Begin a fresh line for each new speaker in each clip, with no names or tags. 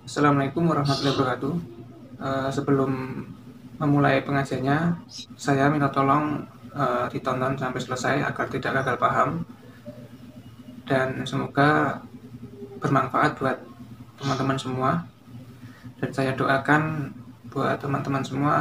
Assalamualaikum warahmatullahi wabarakatuh. Sebelum memulai pengajiannya, saya minta tolong ditonton sampai selesai agar tidak gagal paham dan semoga bermanfaat buat teman-teman semua. Dan saya doakan buat teman-teman semua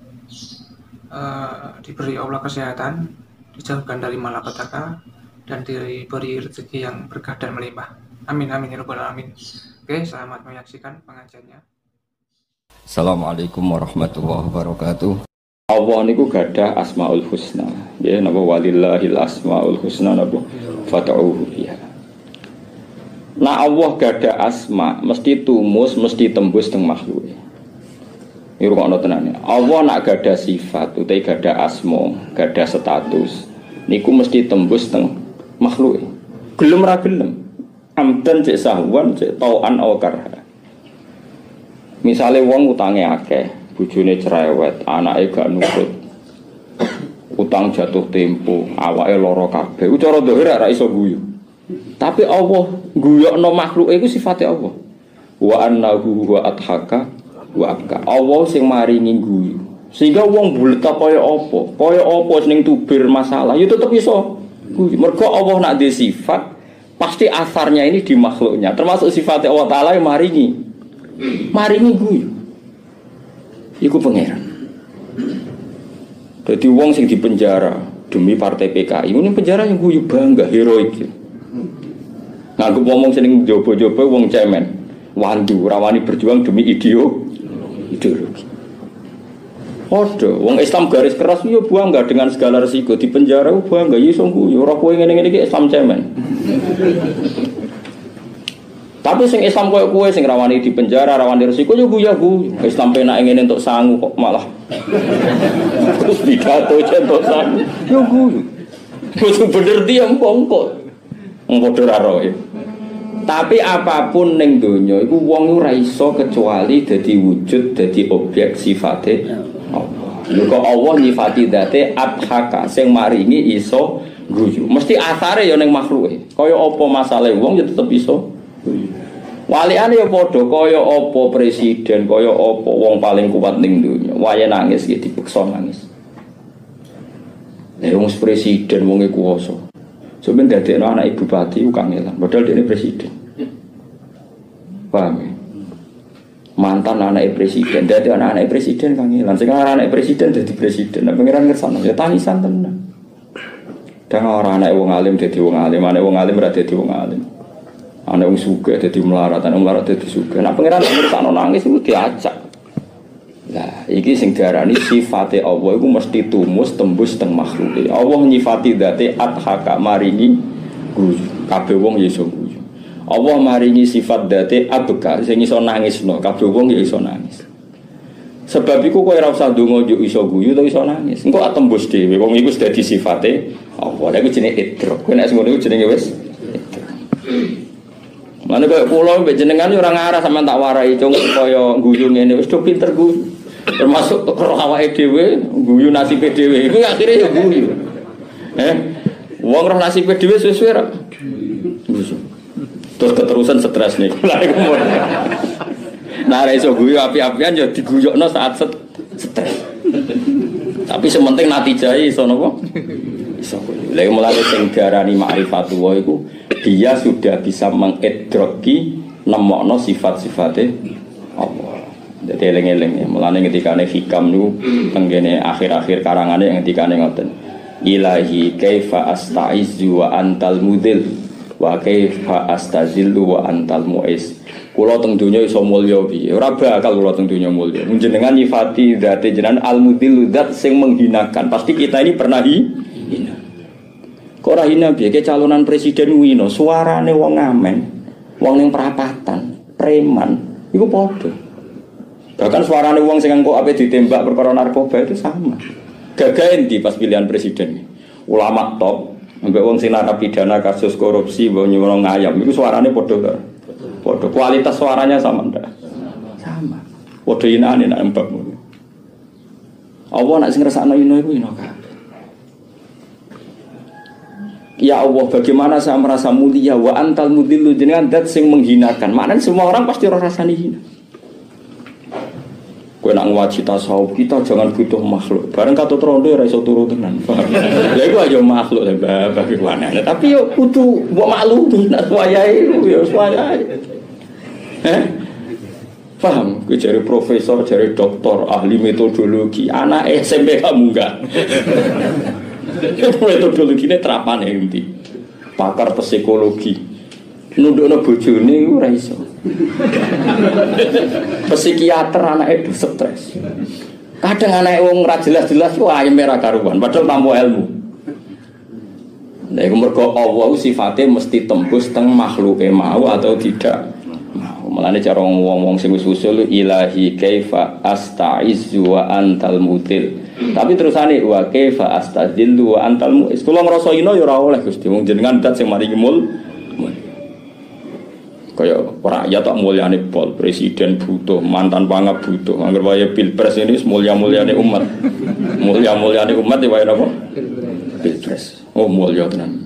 diberi Allah kesehatan, dijauhkan dari malapetaka, dan diberi rezeki yang berkah dan melimpah. Amin amin ya rabbal alamin. Oke, selamat menyaksikan pengajiannya.
Assalamualaikum warahmatullahi wabarakatuh. Allah niku gadah asmaul husna. Ya napa walillahil asmaul husna napa fata'uhu biha. Nah Allah gadah asma mesti tumus mesti tembus teng makhluk. Iki rungokno tenan. Allah nak gadah sifat utawa gadah asma, gadah status niku mesti tembus teng makhluk. Gelem ra gelem. Amdan cek sahwan cek tauan aw karha. Misale wong utange akeh, bojone cerewet, anake gak nurut. Utang jatuh tempo, awake lara kabeh. Ku cara dhahir ora iso guyu. Tapi Allah guyokno makhluke iku sifate Allah. Wa annahu wa adhaka wa abka. Allah sing maringi guyu. Sehingga wong bulet kaya apa sing tubir masalah, ya tetep iso guyu. Mergo Allah nak di sifat pasti asarnya ini di makhluknya, termasuk sifatnya Allah Ta'ala yang maringi guyu iku pangeran. Jadi wong sing di penjara demi partai PKI ini penjara yang guyu bangga, heroik ngaku ngomong sing jopo-jopo wong cemen wandu, rawani berjuang demi ideologi. Wong Islam garis keras yo bangga dengan segala resiko di penjara bangga yo sungguh yo ora kowe ngene-ngene iki Islam cemen. Tapi sing Islam koyo kowe sing rawani di penjara, rawani resiko yo guyu. Islam penak ngene entuk sangu kok malah. Terus pidato entuk sangu yo guyu. Wis bener diam pongkok. Wong padha ra roe. Tapi apapun ning donya iku wong ora iso kecuali dadi wujud, dadi objek sifate Allah. Lha Allah nyifati dzate adhaka sing maringi iso guyu. Mesti asare ya ning makhluke. Kaya apa masalahe wong ya tetep iso guyu. Waliane ya padha kaya apa presiden, kaya apa wong paling kuat ning donya. Wayahe nangis iki dipeksa nangis. Wong presiden wong e kuwasa. Sebenarnya dadekno anak ibu bupati ku kangelan, padahal dene presiden. Paham ya? Mantan anak presiden, dadi anak presiden kangelan. Sing anak presiden dadi presiden. Nek pengiran ngersano ya tangisan tenan. Dan ora anak wong alim dadi wong alim, anak wong alim ora dadi wong alim. Anak wong sugih dadi melarat, anak melarat dadi sugih. Nek pengiran ngersano nangis iku diajak. Lah, iki sing diarani sifate Allah iku mesti tumus tembus teng makhluke. Allah nyifati dzate adhaka maringi guyu. Kabeh wong ya iso guyu. Allah maringi sifat dzate abka sing iso nangisno. Kabeh wong ya iso nangis. Sebab iku kowe ora usah ndonga yo iso guyu utawa iso nangis. Engko atembus dhewe wong iku dadi sifate Allah. Lha iku jenenge idrok. Kowe nek ngono iku jenenge wis idrok. Mane kaya kula mbek jenengan ora ngarah sampean tak warai cung kaya guyu ngene wis do pinter guyu. Termasuk roh awake dhewe guyu nasibe dhewe iku akhire ya guyu. Wong roh nasibe dhewe suwe-suwe ra. Terus keterusan stres nih. Nah, iso guyu api-apian ya diguyokno saat stres. Tapi sementing natijahe iso napa? Iso guyu. Lha mulane sing diarani ma'rifatullah iku dia sudah bisa mengidroki nemokno sifat-sifate Allah. Jadi eling-eling ya, mulane ngendikane hikam niku tenggene akhir-akhir karangane ngendikane ngoten. Ilahi kaifa astaizu wa antal mudil wa kaifa astazillu wa antal muiz. Kula teng donya iso mulya piye? Ora bakal kula teng donya mulya. Njenengan nyifati dzate jenengan al-mudil dzat sing menghinakan. Pasti kita ini pernah hina. Kok ora hina piye? Ke calonan presiden wino, suarane wong ngamen, wong ning perapatan, preman, iku padha. Bahkan suarane wong sing engko ape ditembak perkara narkoba itu sama. Gagah endi pas pilihan presiden. Ulama top, ambek wong sing narapidana kasus korupsi mbok nyuwun ngayam iku suarane padha. Padha kualitas suaranya sama ndak? Sama. Padha inane nek mbak. Allah nek sing ngrasakno ino iku ino kabeh. Ya Allah, bagaimana saya merasa mulia wa antal mudillu jenengan zat sing menghinakan. Maknanya semua orang pasti ora rasani hina. Kowe nak ngaji tasawuf kita jangan butuh makhluk. Bareng katut rondo ora iso turu tenan. Lha iku aja makhluk lha bagi aneh. Tapi yo kudu mbok maklumi nak wayahe yo wayahe. Paham? Kowe jare profesor, jare doktor, ahli metodologi, anak SMP kamu enggak. Metodologi ini terapane endi? Pakar psikologi. Nundukno bojone ora iso. Psikiater anake stres. Kadang anake wong ora jelas-jelas ku ayeme ra karuan, padahal tanpa ilmu. Nek mergo Allah sifate mesti tembus teng makhluke mau atau tidak mau. Mulane cara wong-wong sing wis usul ilahi kaifa astaizu wa antal mutil. Tapi terusane wa kaifa astadillu wa antal muiz. Kula ngrasa ino ya ora oleh Gusti wong jenengan dat sing maringi mul. Kaya rakyat tak mulyane pol, presiden butuh, mantan pangap butuh. Angger wae pilpres ini mulia-muliane umat. Mulia-muliane umat ya wae napa? Pilpres. Oh mulya tenan.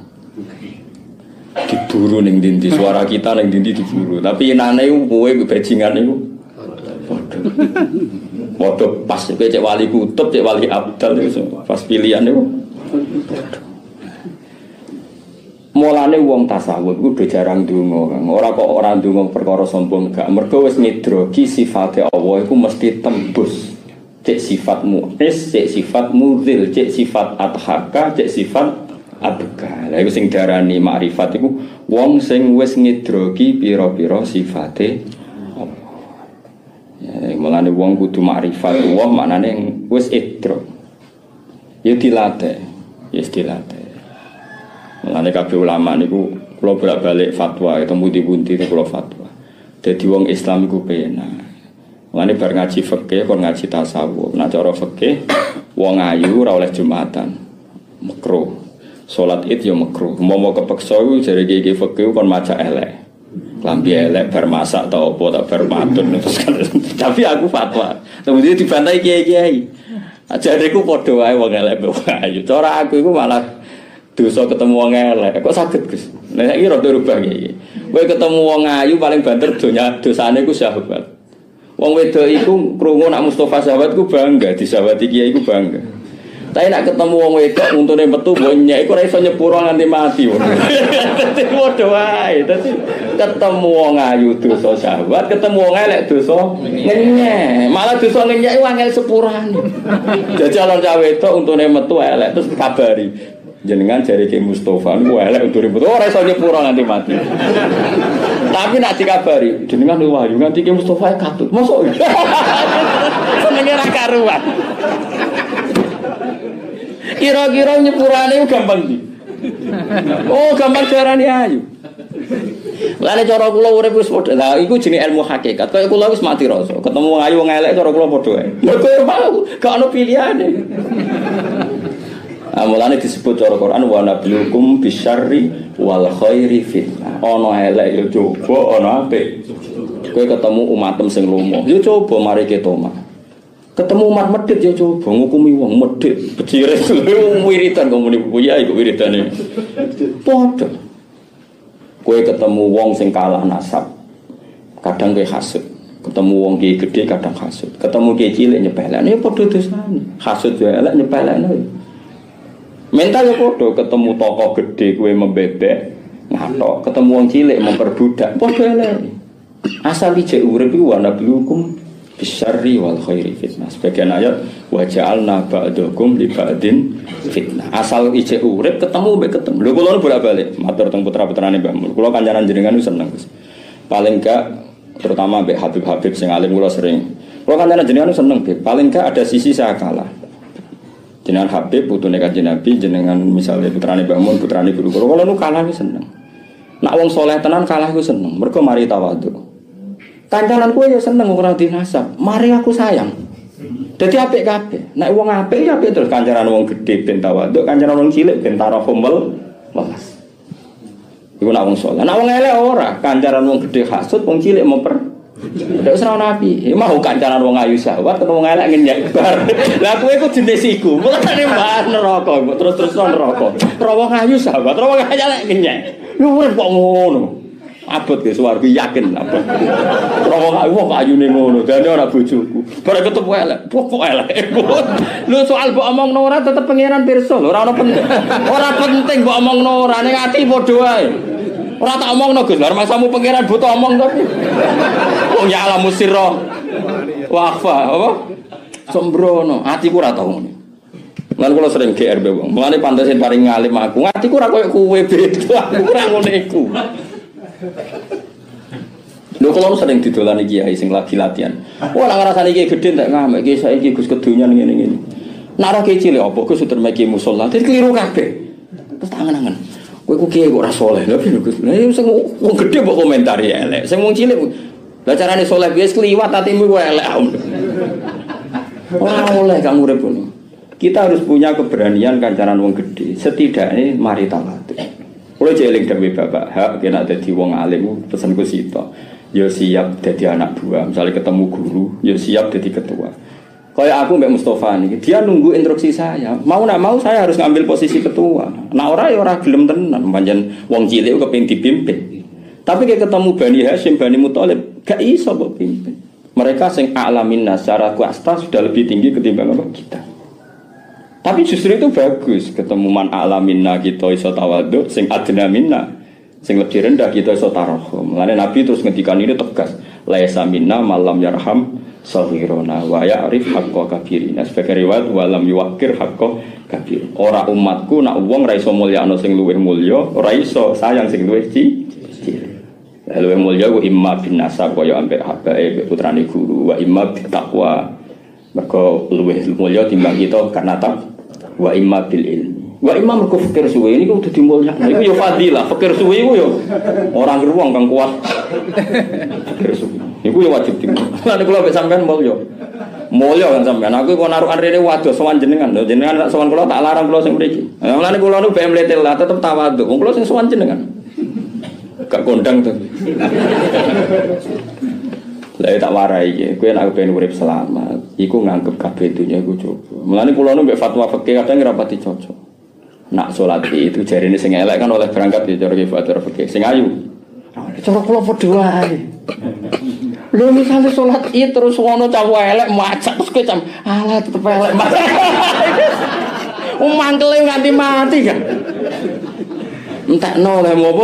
Diburu ning ndi suara kita ning ndi diburu. Tapi enane kowe bajingan niku padha. Padha pas kowe cek wali kutub, cek wali abdal niku pas pilihan niku. Mulane wong tasawuf iku jarang ndonga, Kang. Ora kok ora ndonga perkara sombong gak. Mergo wis ngidroki sifate Allah iku mesti tembus. Cek sifat mu'is, cek sifat muzil, cek sifat adhaka, cek sifat abka. Lha iku sing darani makrifat iku wong sing wis ngidroki pira-pira sifate Allah. Ya, mulane wong kudu makrifat wong maknane wis idrok. Ya dilatih, ya dilatih. Mulane kabeh ulama niku kula bolak-balik fatwa ketemu di pundi kula fatwa. Dadi wong Islam iku penak. Mulane bar ngaji fikih kon ngaji tasawuf. Nek cara fikih wong ayu ora oleh Jumatan. Makruh. Salat Id ya makruh. Momo kepeksa iku jare iki fikih kon maca elek. Lambi elek bar masak ta apa tak bar matun terus kan. Tapi aku fatwa. Kemudian dibantai kiai-kiai. Ajareku padha wae wong elek wong ayu. Cara aku iku malah dosa ketemu wong elek, kok saged Gus? Nek iki rada rubah iki. Kowe ketemu wong ayu paling banter dosane ku syahwat. Wong wedok iku krungu nak Mustofa sahabat ku bangga, disawati kiai iku bangga. Tapi nak ketemu wong wedok untune metu bonyek iku ora iso nyepuro nganti mati. Dadi padha wae. Dadi ketemu wong ayu dosa syahwat, ketemu wong elek dosa ngenyek. Malah dosa ngenyek iku angel sepurane. Jajalan cah wedok untune metu elek terus kabari. Jenengan jari ke Mustafa niku elek udur ribut ora iso nyepuro nganti mati. Tapi nak dikabari jenengan wahyu nganti ke Mustafa katut. Mosok senenge ra karuan. Kira-kira nyepurane gampang iki. Oh, gampang carane ayu. Lane cara kula urip wis padha. Lah iku jenenge ilmu hakikat. Kaya kula wis mati rasa. Ketemu wong ayu wong elek cara kula padha wae. Mergo mau gak ono pilihane. Mulane disebut cara Quran wa nabluukum bisyarri wal khairi fitnah. Ana elek ya coba, ana apik. Kowe ketemu umatem sing lomo, ya coba mari ketoma. Ketemu umat medhit ya coba ngukumi wong medhit, becire wiridan komune ya iku wiridane. Padha. Kowe ketemu wong sing kalah nasab. Kadang kowe hasud. Ketemu wong kiai gedhe kadang hasud. Ketemu kiai cilik nyepelane ya padha dosane. Hasud ya elek nyepelane. Mental ya podo ketemu tokoh gede gue membebek ngatok, ketemu wong cilik memperbudak podo elek. Asal ijek urip iku ana blukum bisyarri wal khairi fitnah. Sebagian ayat wa ja'alna ba'dakum li ba'din fitnah. Asal ijek urip ketemu mbek ketemu. Lho kula bolak-balik matur teng putra-putrane Mbah Mun. Kula kancanan jenengan seneng Gus. Paling gak terutama mbek Habib-habib sing alim kula sering. Kula kancanan jenengan seneng Beb. Paling gak ada sisi saya kalah. Jenengan Habib putune Kanjeng Nabi, jenengan misalnya putrane Mbah Mun, putrane guru kula. Kula nu kalah ku seneng. Nak wong saleh tenan kalah ku seneng. Mergo mari tawadhu. Kancanan kowe ya seneng ora dinasab. Mari aku sayang. Dadi apik kabeh. Nek wong apik ya apik terus kancanan wong gedhe ben tawadhu, kancanan wong cilik ben tarahum welas. Iku nak wong saleh. Nak wong elek ora, kancanan wong gedhe hasud, wong cilik memper. Ndak usah nabi, mau kancanan wong ayu syahwat ketemu wong elek ngenyek bar. Lah kowe iku jenis iku. Mulane mbah neraka, terus-terus neraka. Ora wong ayu syahwat, ora wong elek ngenyek. Yo urip kok ngono. Abot ge swarga yakin abot. Wong ayune ngono, dene ora bojoku. Bareng ketemu elek, pokok elek. Lho soal mbok omongno ora tetep pangeran pirsa lho, ora ono penting. Ora penting mbok omongno ora ning ati padha wae. Ora tak omongno Gus, bar masamu pangeran butuh omong tapi. Wong ya alamu sirra. Wafa apa? Sembrono, atiku ora tau ngene. Lan kula sering GR be wong. Mulane pantesin paring ngalim aku. Atiku ora koyo kowe beda. Aku ora ngono iku. Lho kalau sering didolani kiai sing lagi latihan. Wah lah ngrasani kiai gedhe tak ngamek iki saiki Gus kedonyan ngene-ngene. Nek ora kiai cilik apa Gus sudah meki musala, dadi keliru kabeh. Terus tangan-tangan. Kowe ku kiai kok ora saleh. Lha piye Gus? Lah sing wong gedhe mbok komentari elek. Sing wong cilik lah carane saleh wis kliwat atimu kowe elek. Ora oleh kamu urip ngono. Kita harus punya keberanian kancaran wong gedhe. Setidaknya mari tawadhu. Kulo jeling dhewe bapak, hak kena dadi wong alim pesenku sito. Ya siap dadi anak buah, misalnya ketemu guru, ya siap dadi ketua. Kayak aku Mbak Mustafa nih, dia nunggu instruksi saya. Mau nak mau saya harus ngambil posisi ketua. Nah ora ya ora gelem tenan, pancen wong cilik kepengin dipimpin. Tapi kayak ketemu Bani Hashim, Bani Muthalib, gak iso mbok pimpin. Mereka sing a'lamin nas secara kuasta sudah lebih tinggi ketimbang apa kita. Tapi justru itu bagus ketemu man alaminna kita iso tawadhu, sing adna minna, sing lebih rendah kita iso tarahum. Mulane Nabi terus ngendikan ini tegas, laisa minna malam yarham saghirona wa ya'rif haqqa kabirina. Sebagai riwayat wa lam yuwaqqir haqqa kabir. Ora umatku nak wong ra iso mulyakno sing luwih mulya, ora iso sayang sing luwih cilik. Luwih mulya ku imma bin nasab kaya ambek habae putrane guru wa imma bi taqwa. Mergo luwih mulya timbang kita karena wa imma bil ilmi. Wa imma mergo fikir suwe niku kudu dimulyakno. Iku ya fadilah, fikir suwe iku ya ora ngeruang kang kuat. Fikir suwe. Iku ya wajib dimulyakno. Lan kula mek sampean mulya. Mulya kan sampean. Aku kok narukan rene waduh sowan jenengan. Lho jenengan nek sowan kula tak larang kula sing mriki. Lan kula nu BM letel lah tetep tawadhu. Wong kula sing sowan jenengan. Gak kondang to. Lah tak warai iki, kowe nek ben urip selamat, iku nganggep kabeh dunya iku coba. Mulane kula nu mbek fatwa fikih kadang ora pati cocok. Nak salat itu jarine sing elek kan oleh berangkat ya cara fatwa fikih. Sing ayu. Cara kula padha wae. Lho misale salat itu terus ngono cawu elek macak terus kowe cam alah tetep elek. Mangkele nganti mati kan. Entekno oleh apa?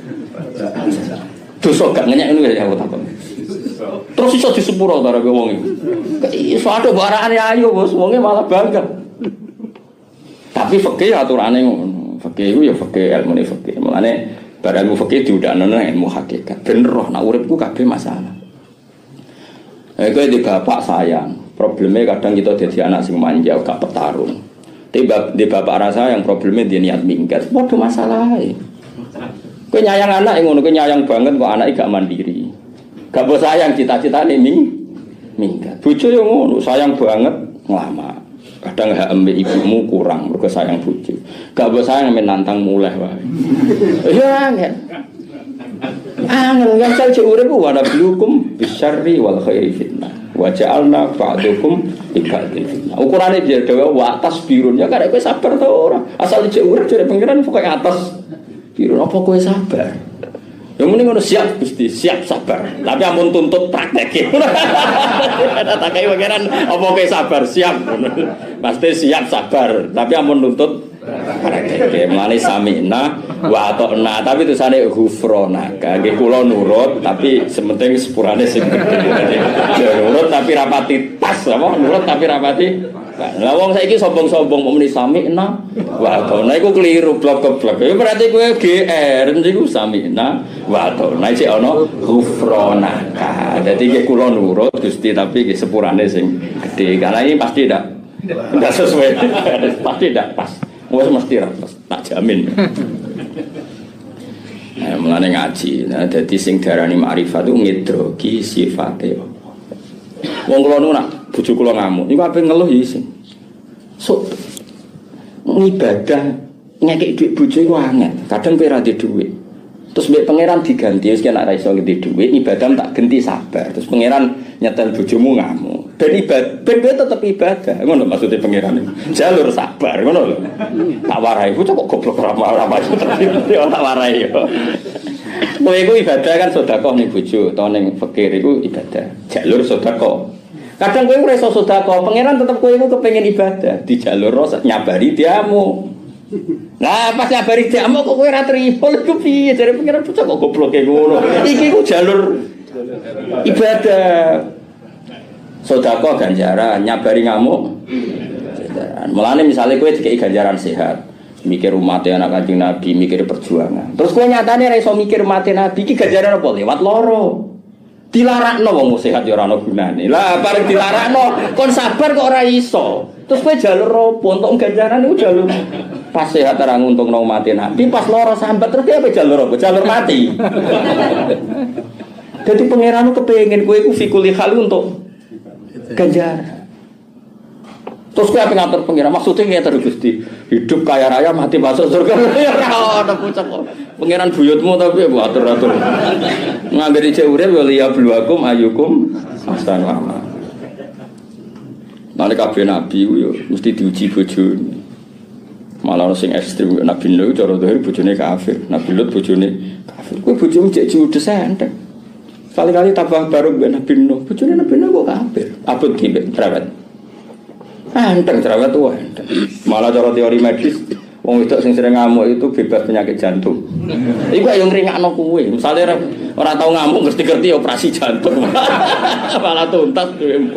Dosa gak ngenyek ngene ya aku takon. Terus iso disepuro ta karo wong iki. Iso ada barane ayo bos, wonge malah bangga. Tapi fikih aturane ngono. Fikih iku ya fikih ilmu fikih. Mulane bar ilmu fikih diundakno nang ilmu hakikat. Ben roh nak uripku kabeh masalah. Kowe di bapak sayang. Problemnya kadang kita jadi anak sing manja gak petarung. Di bapak rasa yang problemnya dia niat minggat. Padha masalahe. Kowe nyayang anak ngono, kowe nyayang banget kok anake gak mandiri. Gak mbok sayang cita-citane minggat. Bojo yo ngono, sayang banget lama. Kadang hak ambek ibumu kurang mergo sayang bojo. Gak mbok sayang men nantang mulai wae. Ya angel. Angel yang saya urip ku ana bilukum bisyarri wal khairi fitnah. Wa ja'alna ba'dukum ikadil fitnah. Ukurane dia dhewe wa tasbirun ya karek kowe sabar to ora. Asal cek urip jare pangeran pokoke atas birun apa kowe sabar. Yang mending ngono siap Gusti, siap sabar. Tapi ampun tuntut praktek. Tak kaya pangeran apa kowe sabar, siap. Pasti siap sabar, tapi ampun tuntut praktek. Mulane sami'na wa ata'na, tapi tulisane ghufranaka. Nggih kula nurut, tapi sementing sepurane sing gede. Nurut tapi rapati tas apa? Nurut tapi rapati. Lah wong saiki sombong-sombong muni sami'na wa ata'na iku keliru blok-blok. Ya berarti kowe GR niku sami'na wa ata'na iki ana ghufranaka. Dadi nggih kula nurut Gusti tapi nggih sepurane sing gedhe. Karena ini pasti ndak sesuai. Pasti ndak pas. Wes mesti ra pas, tak jamin. Nah, mulane ngaji. Nah, dadi sing diarani makrifat itu ngidroki sifate Allah. Wong kula nu nak bojo kula ngamuk, niku ape ngeluh ya isin. Sok ngibadah ngekek dhuwit bojo iku angel. Kadang kowe ra ndek dhuwit. Terus mbek pangeran diganti, wis nek ra iso ndek dhuwit, ibadah tak genti sabar. Terus pangeran nyetel bojomu ngamuk. Ben ibadah, ben tetep ibadah. Ngono maksudnya pangeran. Jalur sabar, ngono lho. Tak warai bocah kok goblok ora tak warai yo. Kowe iku ibadah kan sedekah ning bojo utawa ning fakir iku ibadah. Jalur sedekah. Kadang kowe ora iso sedekah, pangeran tetep kowe iku kepengin ibadah, dijalur nyabari diamu. Lah pas nyabari diamu kok kowe ora trimo iku piye jare pangeran bocah kok gobloke ngono. Iki ku jalur ibadah. Sedekah ganjaran, nyabari ngamuk. Mulane misalnya kowe dikei ganjaran sehat, mikir umatnya anak Kanjeng Nabi, mikir perjuangan. Terus kowe nyatane ora iso mikir umatnya Nabi iki ganjaran apa lewat loro. Dilarakno wong sehat ya ora ana gunane. Lah bareng dilarakno kon sabar kok ora iso. Terus kowe jalur apa untuk ganjaran iku jalur pas sehat ora nguntungno umatnya Nabi, pas loro sambat terus apa jalur apa? Jalur mati. Jadi pangeran kepengin kowe iku fikul hal untuk ganjaran. Terus kowe ape ngatur pengira maksudnya ngene terus Gusti, hidup kaya raya mati masuk surga. Ya ora ono pucuk kok. Pengiran buyutmu tapi atur-atur. Nganggeri cek urip ya liya bluakum ayyukum ahsanu amal. Nek kabeh nabi ku yo mesti diuji bojone. Malah ono sing ekstrem Nabi Nuh cara dohir bojone kafir, Nabi Lut bojone kafir. Kowe bojomu cek judes entek. Kali-kali tambah baru Nabi Nuh, bojone Nabi Nuh kok kafir. Abot ki trawet. Enteng jerawat tuh enteng. Malah cara teori medis wong wedok sing sering ngamuk itu bebas penyakit jantung. Iku yang ngeringakno kuwe. Misale ora tau ngamuk ngerti-ngerti operasi jantung. Malah tuntas duwemu.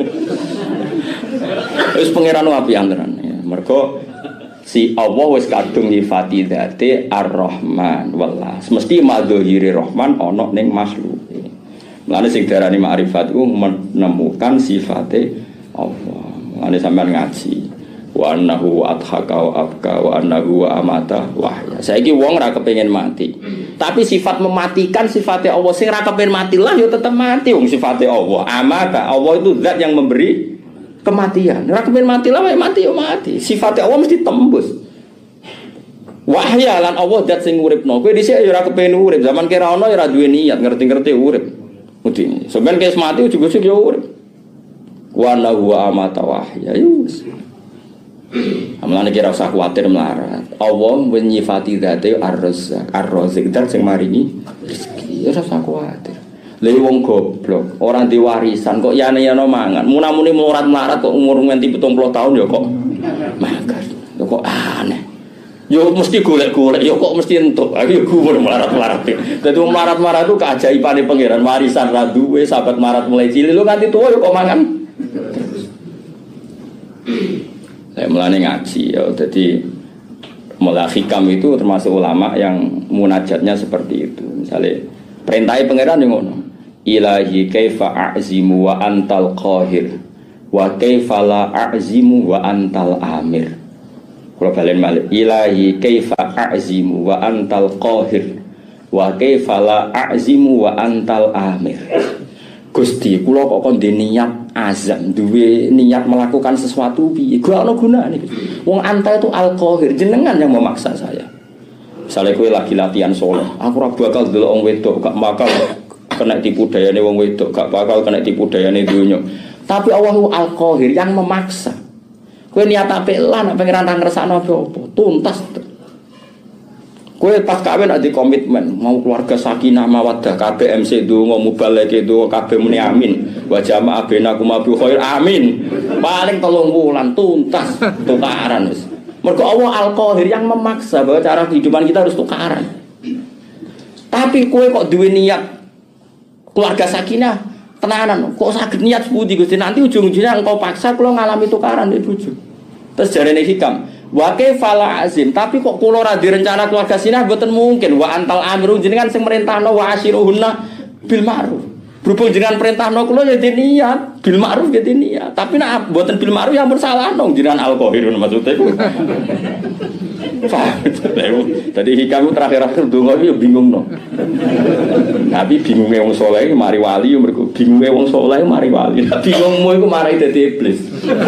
Wis pangeran apian tenan ya. Mergo si Allah wis kadung nyifati dzate Ar-Rahman wallah. Mesti madzhiri Rahman ana ning makhluk. Mulane sing diarani ma'rifat ku menemukan sifate Allah. Ane sampean ngaji wa annahu adhaka wa abka wa annahu wa amata wahya. Saiki wong ora kepengin mati. Tapi sifat mematikan sifatnya Allah sing ora kepengin mati lah ya tetep mati wong sifatnya Allah. Amata Allah itu zat yang memberi kematian. Ora kepengin mati lah ya mati ya mati. Sifatnya Allah mesti tembus. Wahya lan Allah zat sing uripno. Kowe dhisik ya ora kepengin urip. Zaman kira ana ya ora duwe niat ngerti-ngerti urip. Mesti. Sampeyan kes mati ujug-ujug ya urip. Wa huwa amata wahya yus. Amane kira usah kuwatir melarat. Allah menyifati dzate ar-razzaq, ar-razzaq zat sing maringi rezeki. Ya usah kuwatir. Lha wong goblok, ora di warisan kok yane-yane mangan. Munamune melarat kok umur nganti 70 tahun ya kok makan. Ya kok aneh. Yo mesti golek-golek, yo kok mesti entuk. Aku yo gumun melarat-melarat. Dadi wong melarat-melarat itu keajaibane pangeran warisan ra duwe, sahabat melarat mulai cilik lho nganti tuwa yo kok mangan. Saya mulai ngaji ya, jadi mulai hikam itu termasuk ulama yang munajatnya seperti itu. Misalnya perintahnya pangeran yang ngono, ilahi kaifa a'zimu wa antal qahir wa kaifa la a'zimu wa antal amir. Kalau balen malik ilahi kaifa a'zimu wa antal qahir wa kaifa la a'zimu wa antal amir. Gusti, kula kok kon niat azam, duwe niat melakukan sesuatu piye? Gak ono gunane. Wong anta itu al-qahir, jenengan yang memaksa saya. Misalnya kowe lagi latihan saleh, aku ora bakal delok wong wedok, gak bakal kena tipu dayane wong wedok, gak bakal kena tipu dayane donya. Tapi Allah itu al-qahir yang memaksa. Kowe niat apik lah nek pengen ra ngersakno apa-apa, tuntas. Kowe pas kawin ada komitmen mau keluarga sakinah mawaddah kabeh MC donga mubaleke donga kabeh muni amin wa jama'a bainakum bi khair amin paling 3 wulan tuntas tukaran wis mergo Allah al-qahir yang memaksa bahwa cara kehidupan kita harus tukaran. Tapi kowe kok duwe niat keluarga sakinah tenanan kok saged niat pundi Gusti nanti ujung-ujungnya engkau paksa kula ngalami tukaran di bojo. Terus jarene hikam wa kaifala azim tapi kok kula ora direncana keluarga sinah mboten mungkin wa antal amiru jenengan sing merintahno wa asyiruhunna bil ma'ruf berhubung jenengan perintahno kula ya niat bil ma'ruf ya niat tapi nek mboten bil ma'ruf ya ampun salahno jenengan al-qahirun maksudnya iku tadi hikam terakhir-akhir donga iki bingung no tapi bingunge wong saleh mari wali yo mergo bingunge wong saleh mari wali bingungmu iku mari dadi iblis.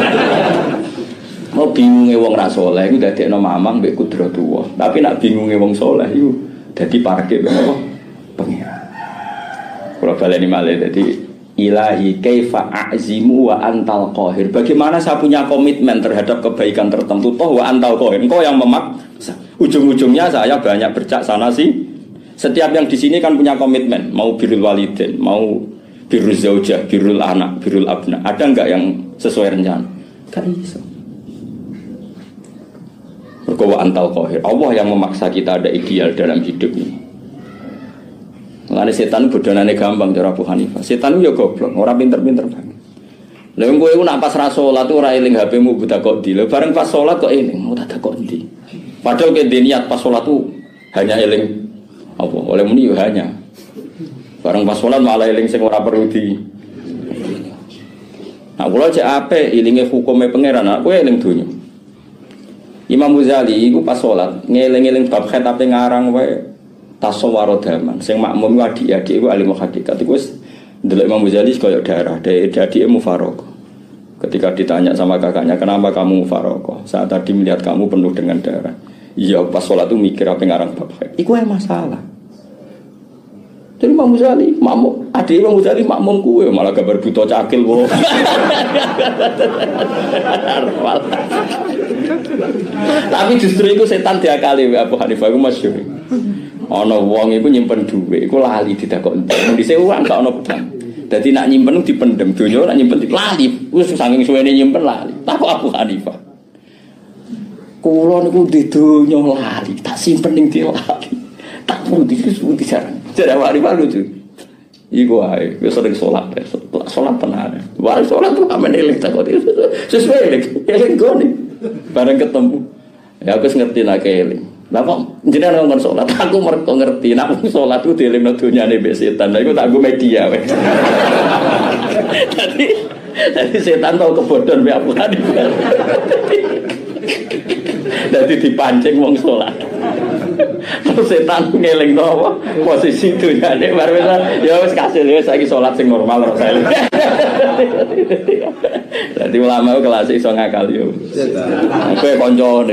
Mau bingunge wong ra saleh iku dadekno mamang mbek kudratullah. Tapi nak bingunge wong saleh iku dadi parke mbek apa? Pengiran. Kula baleni malih dadi ilahi kaifa a'zimu wa antal qahir. Bagaimana saya punya komitmen terhadap kebaikan tertentu toh wa antal qahir. Engkau yang memaksa. Ujung-ujungnya saya banyak bercak sana Setiap yang di sini kan punya komitmen, mau birrul walidain, mau birrul zaujah, birrul anak, birrul abna. Ada enggak yang sesuai rencana? Enggak bisa. Berkowa antal qahir. Allah yang memaksa kita ada ideal dalam hidup ini. Mulane setan bodonane gampang cara Abu Hanifah. Setan yo goblok, ora pinter-pinter banget. Lha wong kowe nak pas ra salat ora eling HP-mu buta kok ndi. Lha bareng pas salat kok eling, mau tak kok ndi. Padahal ke niat pas salat tuh hanya eling apa oleh muni yo hanya bareng pas sholat malah eling sing ora perlu di. Nah kula cek apik ilinge hukume pangeran, kowe eling donya. Imam Ghazali iku pas sholat ngeling-eling bab khitabe ngarang wae tasawwur daman sing makmum adik-adik iku alim hakikat iku wis ndelok Imam Ghazali kaya darah adike mufaraqah. Ketika ditanya sama kakaknya, kenapa kamu mufaraqah? Saat tadi melihat kamu penuh dengan darah. Iya pas sholat tuh mikir apa ngarang bab khitabe. Iku yang masalah. Jadi Imam Ghazali makmum, adik Imam Ghazali makmum kuwe malah gambar buta cakil wo. Tapi justru itu setan diakali Abu Hanifah iku masyhur. Ana wong iku nyimpen dhuwit, iku lali didakok entek. Mun dhisik uang gak ono pedang. Dadi nak nyimpen dipendem, donya nak nyimpen lali. Wis saking suwene nyimpen lali. Takok Abu Hanifah. Kulo niku di donya lali, tak simpen ning di lali. Tak pundi jarang. Jadi Abu Hanifah lucu. Iku ae, wis sering salat, salat tenan. Wari salat tuh amen eling takok. Sesuai eling gone. Bareng ketemu. Ya aku ngerti nak eling. Lah kok jenengan ngomong salat, aku mergo ngerti nek salat ku dielingno donyane mbek setan. Lah iku tak nggo media wae. Dadi setan tau kebodhon mbek Abu Hanifah. Dadi dipancing wong salat. Terus setan ngelingno apa? Posisi donyane bar wis ya wis kasil wis saiki salat sing normal ora sae. Dadi ulama kelas iso ngakal yo. Kowe kancane.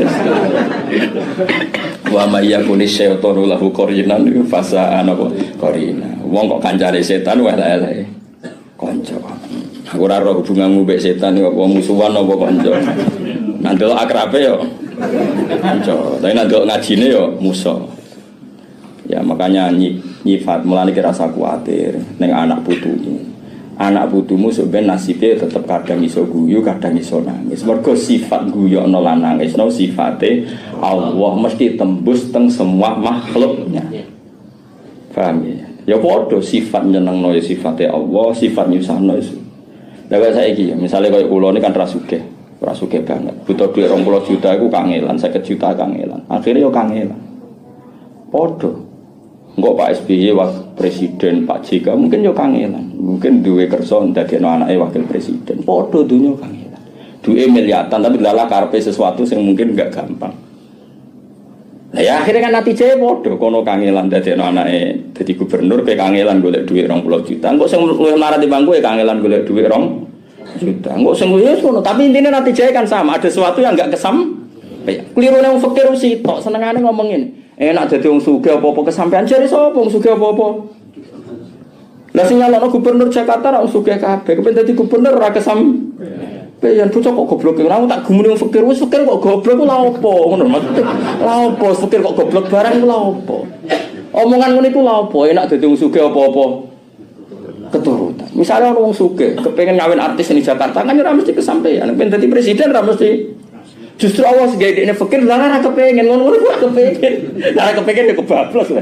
Wa may yakuni syaitanu lahu qarinan fasa anapa qarina. Wong kok kancane setan wae elek. Kanca. Aku ora roh hubunganmu mbek setan kok musuhan apa kanca. Nandel akrabe yo. Kanca. Tapi nandel ngajine yo musuh. Ya makanya nyifat mulane rasa kuwatir ning anak putumu. Anak putumu sebenarnya nasibnya tetap kadang iso guyu, kadang iso nangis. Mergo sifat guyono lan nangisno sifate Allah mesti tembus teng semua makhluknya. Paham ya? Ya padha sifat nyenengno ya sifate Allah, sifat nyusahno iso. Lah kaya saiki misale kaya kula niki kan ra sugih banget. Butuh duit 20 juta iku kangelan, 50 juta kangelan. Akhire yo kangelan. Padha Enggak Pak SBY wakil presiden, Pak JK mungkin yo kangelan. Mungkin duwe kersa ndadekno anake wakil presiden. Padha donya kangelan. Duwe miliatan tapi lala karepe sesuatu yang mungkin enggak gampang. Lah ya akhirnya kan natijane padha kono kangelan ndadekno anake dadi gubernur pe kangelan golek duit 20 juta. Engko sing luwih marah timbang kowe kangelan golek duit 2 juta. Engko sing luwih ngono, tapi intine natijane kan sama, ada sesuatu yang enggak klirune wong fakir sitok senengane ngomongin. Enak dadi wong sugih apa-apa kesampean jare sapa wong sugih apa-apa. Lah sing nyalokno gubernur Jakarta ra wong sugih kabeh, kepen dadi gubernur ra kesampean bocah kok goblok. Ora tak gumune wong fakir wis fakir kok goblok ku lha opo ngono maksud. Lha opo fakir kok goblok barang ku lha opo. Omongan ngene iku lha opo enak dadi wong sugih apa-apa. Keturutan. Misalnya wong sugih kepengin ngawin artis di Jakarta kan ora mesti kesampean, pengen dadi presiden ora mesti. Justru Allah sebagai ini fakir, lara kepengen, ngono kepengen, lara kepengen dia kebablas lah.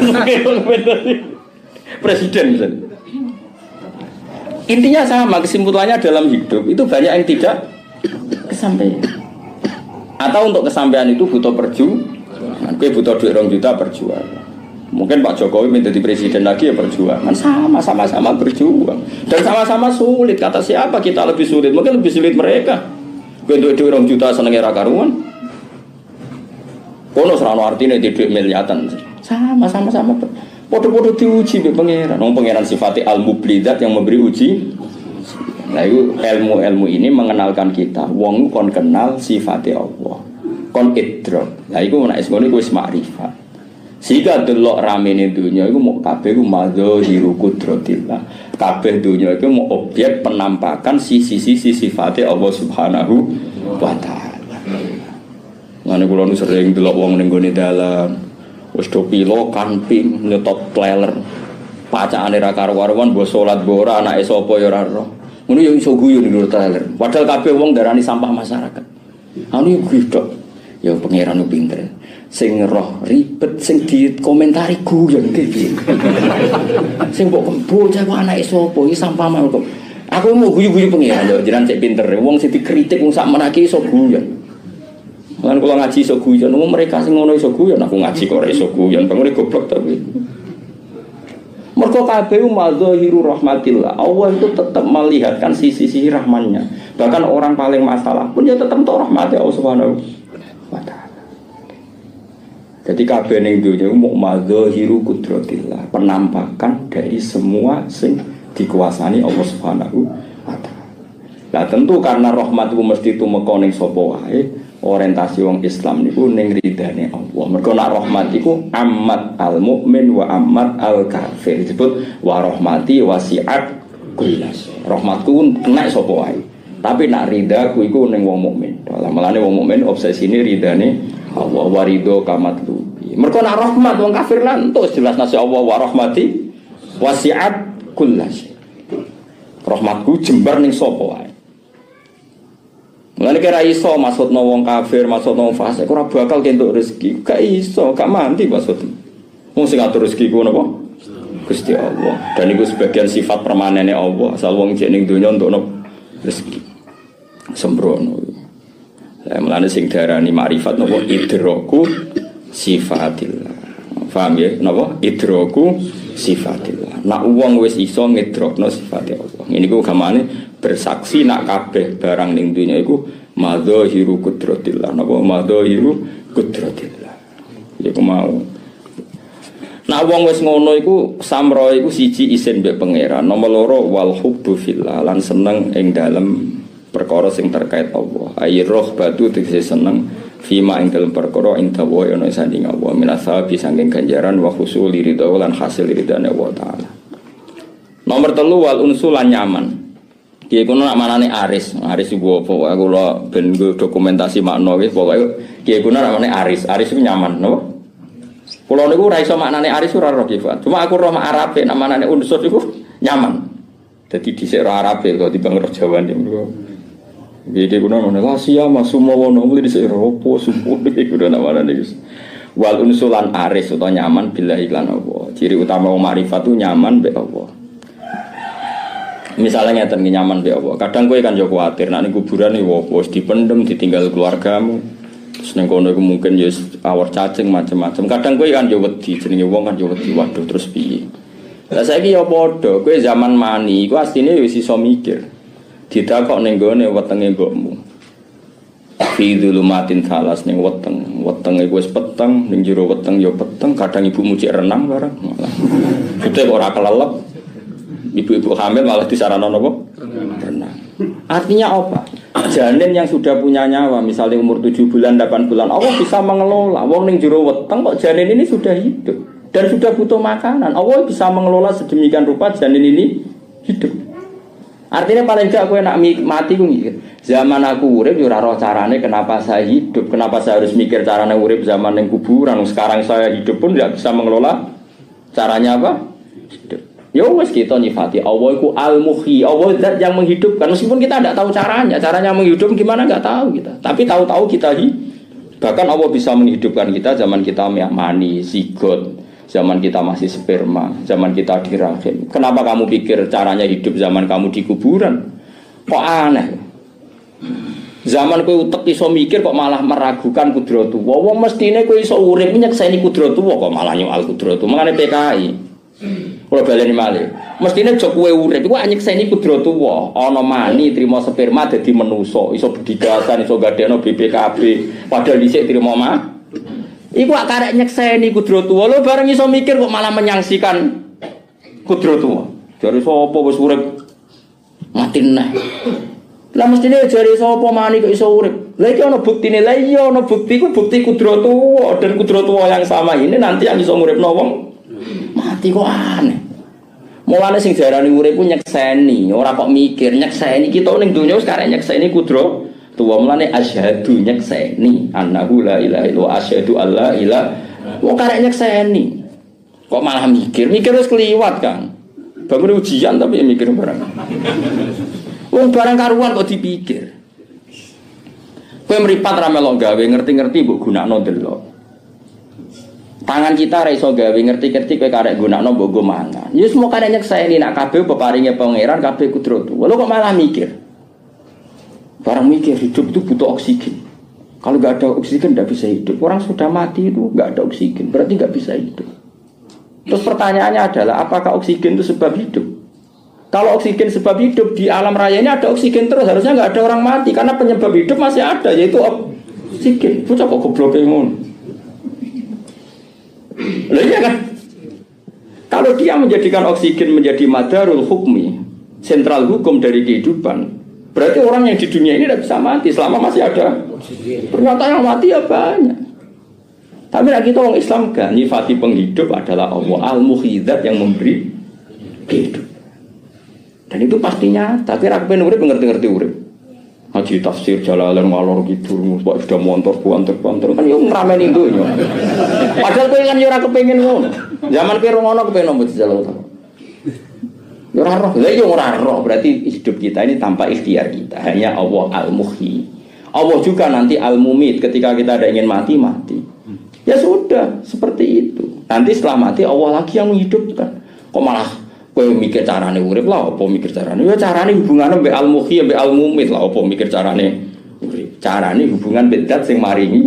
Presiden misalnya. Intinya sama, kesimpulannya dalam hidup itu banyak yang tidak kesampaian. Atau untuk kesampaian itu butuh perjuangan. Gue butuh duit 2 juta perjuangan. Mungkin Pak Jokowi minta di presiden lagi ya perjuangan. Sama-sama berjuang dan sama-sama sulit. Kata siapa kita lebih sulit? Mungkin lebih sulit mereka. Untuk duit 2 juta senengnya ra karuan. Kono serano artine di duit miliatan. Sama-sama. Podo-podo diuji mbek pangeran. Wong pangeran sifate al-mublidat yang memberi uji. Nah itu ilmu ini mengenalkan kita. Wong kon kenal sifate Allah. Kon idrak. Lah iku nek ngono iku wis makrifat. Sehingga delok ramene dunya iku mau kabeh iku madzahiru qudratillah. Kabeh dunya iku mau objek penampakan sisi-sisi sifate Allah Subhanahu wa taala. Ngene kula nu sering delok wong ning gone dalan. Wis do pilo kanping nyetot kleler. Pacakane ra karo-karuan mbok salat mbok ora anake sapa ya ora ero. Ngono ya iso guyu ning kleler. Padahal kabeh wong darani sampah masyarakat. Anu yo gudok. Ya pangeran pinter. Sing roh ribet sing dikomentari guyon iki. Sing mbok bocah anake sapa iki sampah mal kok. Aku mau guyu-guyu pangeran lho, jenengan cek pinter. Wong sing dikritik wong sak menaki iso guyon. Kan kalau ngaji iso guyon, mereka sing ngono iso guyon, aku ngaji kok ora iso guyon, bang goblok tapi. Mergo kabeh madzahiru rahmatillah. Allah itu tetap melihatkan sisi-sisi rahmannya. Bahkan orang paling masalah pun ya tetap untuk rahmatnya Allah Subhanahu wa taala. Jadi kabeh ning dunya mau madzahiru qudratillah, penampakan dari semua sing dikuasani Allah Subhanahu wa taala. Lah tentu karena rahmat itu mesti tumeka ning sapa wae, orientasi wong Islam niku ning ridane Allah. Mergo nek rahmat iku ammat al mukmin wa ammat al kafir. Disebut wa rahmati wasi'at kullas. Rahmatku kena sapa wae. Tapi nek ridaku iku ning wong mukmin. Malane wong mukmin obsesine ridane Allah wa ridho kamatlu. Mergo nek rahmat wong kafir lan entuk jelas nasi Allah wa rahmati wasi'at kullas. Rahmatku jembar ning sapa wae. Mulane kira iso maksudno wong kafir, maksudno wong fasik ora bakal kentuk rezeki. Gak iso, gak mandi maksudnya. Wong sing ngatur rezeki ku napa? Gusti Allah. Dan iku sebagian sifat permanene Allah. Asal wong jek ning donya entukno rezeki. Sembrono. Lah mulane sing diarani makrifat napa idraku sifatillah. Paham ya? Napa? Idraku sifatillah. Nak wong wis iso ngidrokno sifat Allah. Ini ku gamane bersaksi nak kabeh barang ning dunya iku madzahiru qudratillah. Napa madzahiru qudratillah. Iku mau. Nak wong wis ngono iku samro iku siji isin mbek pangeran. Nomor loro wal hubbu fillah lan seneng ing dalem perkara sing terkait Allah. Ayyroh batu tegese seneng fima ing dalem perkara ing dawa ana sanding Allah minasa bisanging ganjaran wa khusul ridha lan hasil ridane Allah taala. Nomor 3 wal unsulan nyaman. Ki kuno nak manane aris. Aris iku apa? Aku lho ben dokumentasi makna wis pokoke ki kuno namane aris. Aris iku nyaman, no? Kulo niku ora iso maknane aris ora roh ki, cuma aku roh mak Arabe nak manane unsur iku nyaman. Dadi dhisik roh Arabe kok dibang roh Jawa niku. Iki kuno ngono lha sia masumono muli dhisik roh opo sumpah iki kuno nak manane iki. Wal unsulan aris utawa nyaman billahi lan Allah. Ciri utama wong makrifat tu nyaman mbek Allah. Misalnya ngeten nyaman be Allah. Kadang kowe kan yo kuwatir nek ning kuburan iki opo wis dipendem ditinggal keluargamu. Terus ning kono iku mungkin yo awor cacing macam-macam. Kadang kowe kan yo wedi jenenge wong kan yo wedi waduh terus piye. Lah saiki yo padha kowe zaman mani iku asline wis iso mikir. Ditakok ning gone wetenge mbokmu. Fi dzulumatin thalas ning weteng iku wis peteng ning jero weteng yo peteng kadang ibumu cek renang bareng. Sudah ora kelelep. Ibu-ibu hamil malah disarankan apa? Renang. Artinya apa? Janin yang sudah punya nyawa, misalnya umur 7 bulan, 8 bulan, Allah bisa mengelola. Wong ning jero weteng kok janin ini sudah hidup dan sudah butuh makanan. Allah bisa mengelola sedemikian rupa janin ini hidup. Artinya paling gak kowe nak mati ku mikir. Zaman aku urip yo ora roh carane kenapa saya hidup, kenapa saya harus mikir carane urip zaman ning kuburan. Sekarang saya hidup pun tidak bisa mengelola caranya apa? Hidup. Ya wes kita nyifati Allah itu al-muhyi, Allah zat yang menghidupkan meskipun kita tidak tahu caranya menghidup gimana nggak tahu kita. Tapi tahu-tahu kita bahkan Allah bisa menghidupkan kita zaman kita mani, zigot, zaman kita masih sperma, zaman kita di rahim. Kenapa kamu pikir caranya hidup zaman kamu di kuburan? Kok aneh? Zaman kowe utek iso mikir kok malah meragukan kudratullah. Wong mestine kowe iso urip nyekseni kudratullah kok malah nyual kudratullah. Mangane PKI. Kalau baleni malih, mestine aja kowe urip iku nyekseni kudratullah. Ana mani trimo sperma dadi manusa, iso bedigasan, iso gadekno BPKB, padahal dhisik trimo mah. Iku karek nyekseni kudratullah. Lho bareng iso mikir kok malah menyangsikan kudratullah. Jare sapa wis urip mati neh. Lah mestine jare sapa mani kok iso urip. Lah iki ana buktine. Lah iya ana bukti ku bukti kudratullah dan kudratullah yang sama ini nanti yang iso nguripno wong mati kok aneh. Mulane sing diarani urip ku nyekseni, ora kok mikir nyekseni kita ning donya wis karek nyekseni kudratullah. Mulane asyhadu nyekseni annahu la ilaha illallah asyhadu alla ilaha Wong karek nyekseni. Kok malah mikir wis keliwat, Kang. Bangun ujian tapi mikir barang. Wong barang karuan kok dipikir. Kowe mripat ra melok gawe ngerti-ngerti mbok gunakno delok. Tangan kita ra iso gawe ngerti-ngerti kowe karek gunakno mbok go mangan. Ya semua karek nyekseni nak kabeh peparinge pangeran kabeh kudrat. Lho kok malah mikir. Barang mikir hidup itu butuh oksigen. Kalau nggak ada oksigen nggak bisa hidup. Orang sudah mati itu nggak ada oksigen, berarti nggak bisa hidup. Terus pertanyaannya adalah, apakah oksigen itu sebab hidup? Kalau oksigen sebab hidup, di alam raya ini ada oksigen terus, harusnya nggak ada orang mati karena penyebab hidup masih ada, yaitu oksigen. Bocah kok goblok ngono. Loh iya kan? Kalau dia menjadikan oksigen menjadi madarul hukmi, sentral hukum dari kehidupan, berarti orang yang di dunia ini tidak bisa mati selama masih ada. Ternyata yang mati ya banyak. Tapi kita orang Islam kan nyifati penghidup adalah Allah al-muhyidzat yang memberi hidup. Dan itu pasti nyata. Tapi rakyat urip ngerti-ngerti urip. Haji tafsir Jalalain ngalor gitu, Pak sudah montor kan yo ngrameni donya. Padahal kowe kan yo ora kepengin ngono. Zaman kowe ngono kepengin nombo Jalalain. Yo ora roh, lha yo ora roh, berarti hidup kita ini tanpa ikhtiar kita. Hanya Allah al-muhyi. Allah juga nanti al-mumit, ketika kita ada ingin mati. Ya sudah, seperti itu. Nanti setelah mati Allah lagi yang menghidupkan. Kok malah kowe mikir carane urip lah, apa mikir carane? Ya carane hubungane mbek al-muhyi mbek al-mumit lah, apa mikir carane urip. Carane hubungan bedat sing maringi.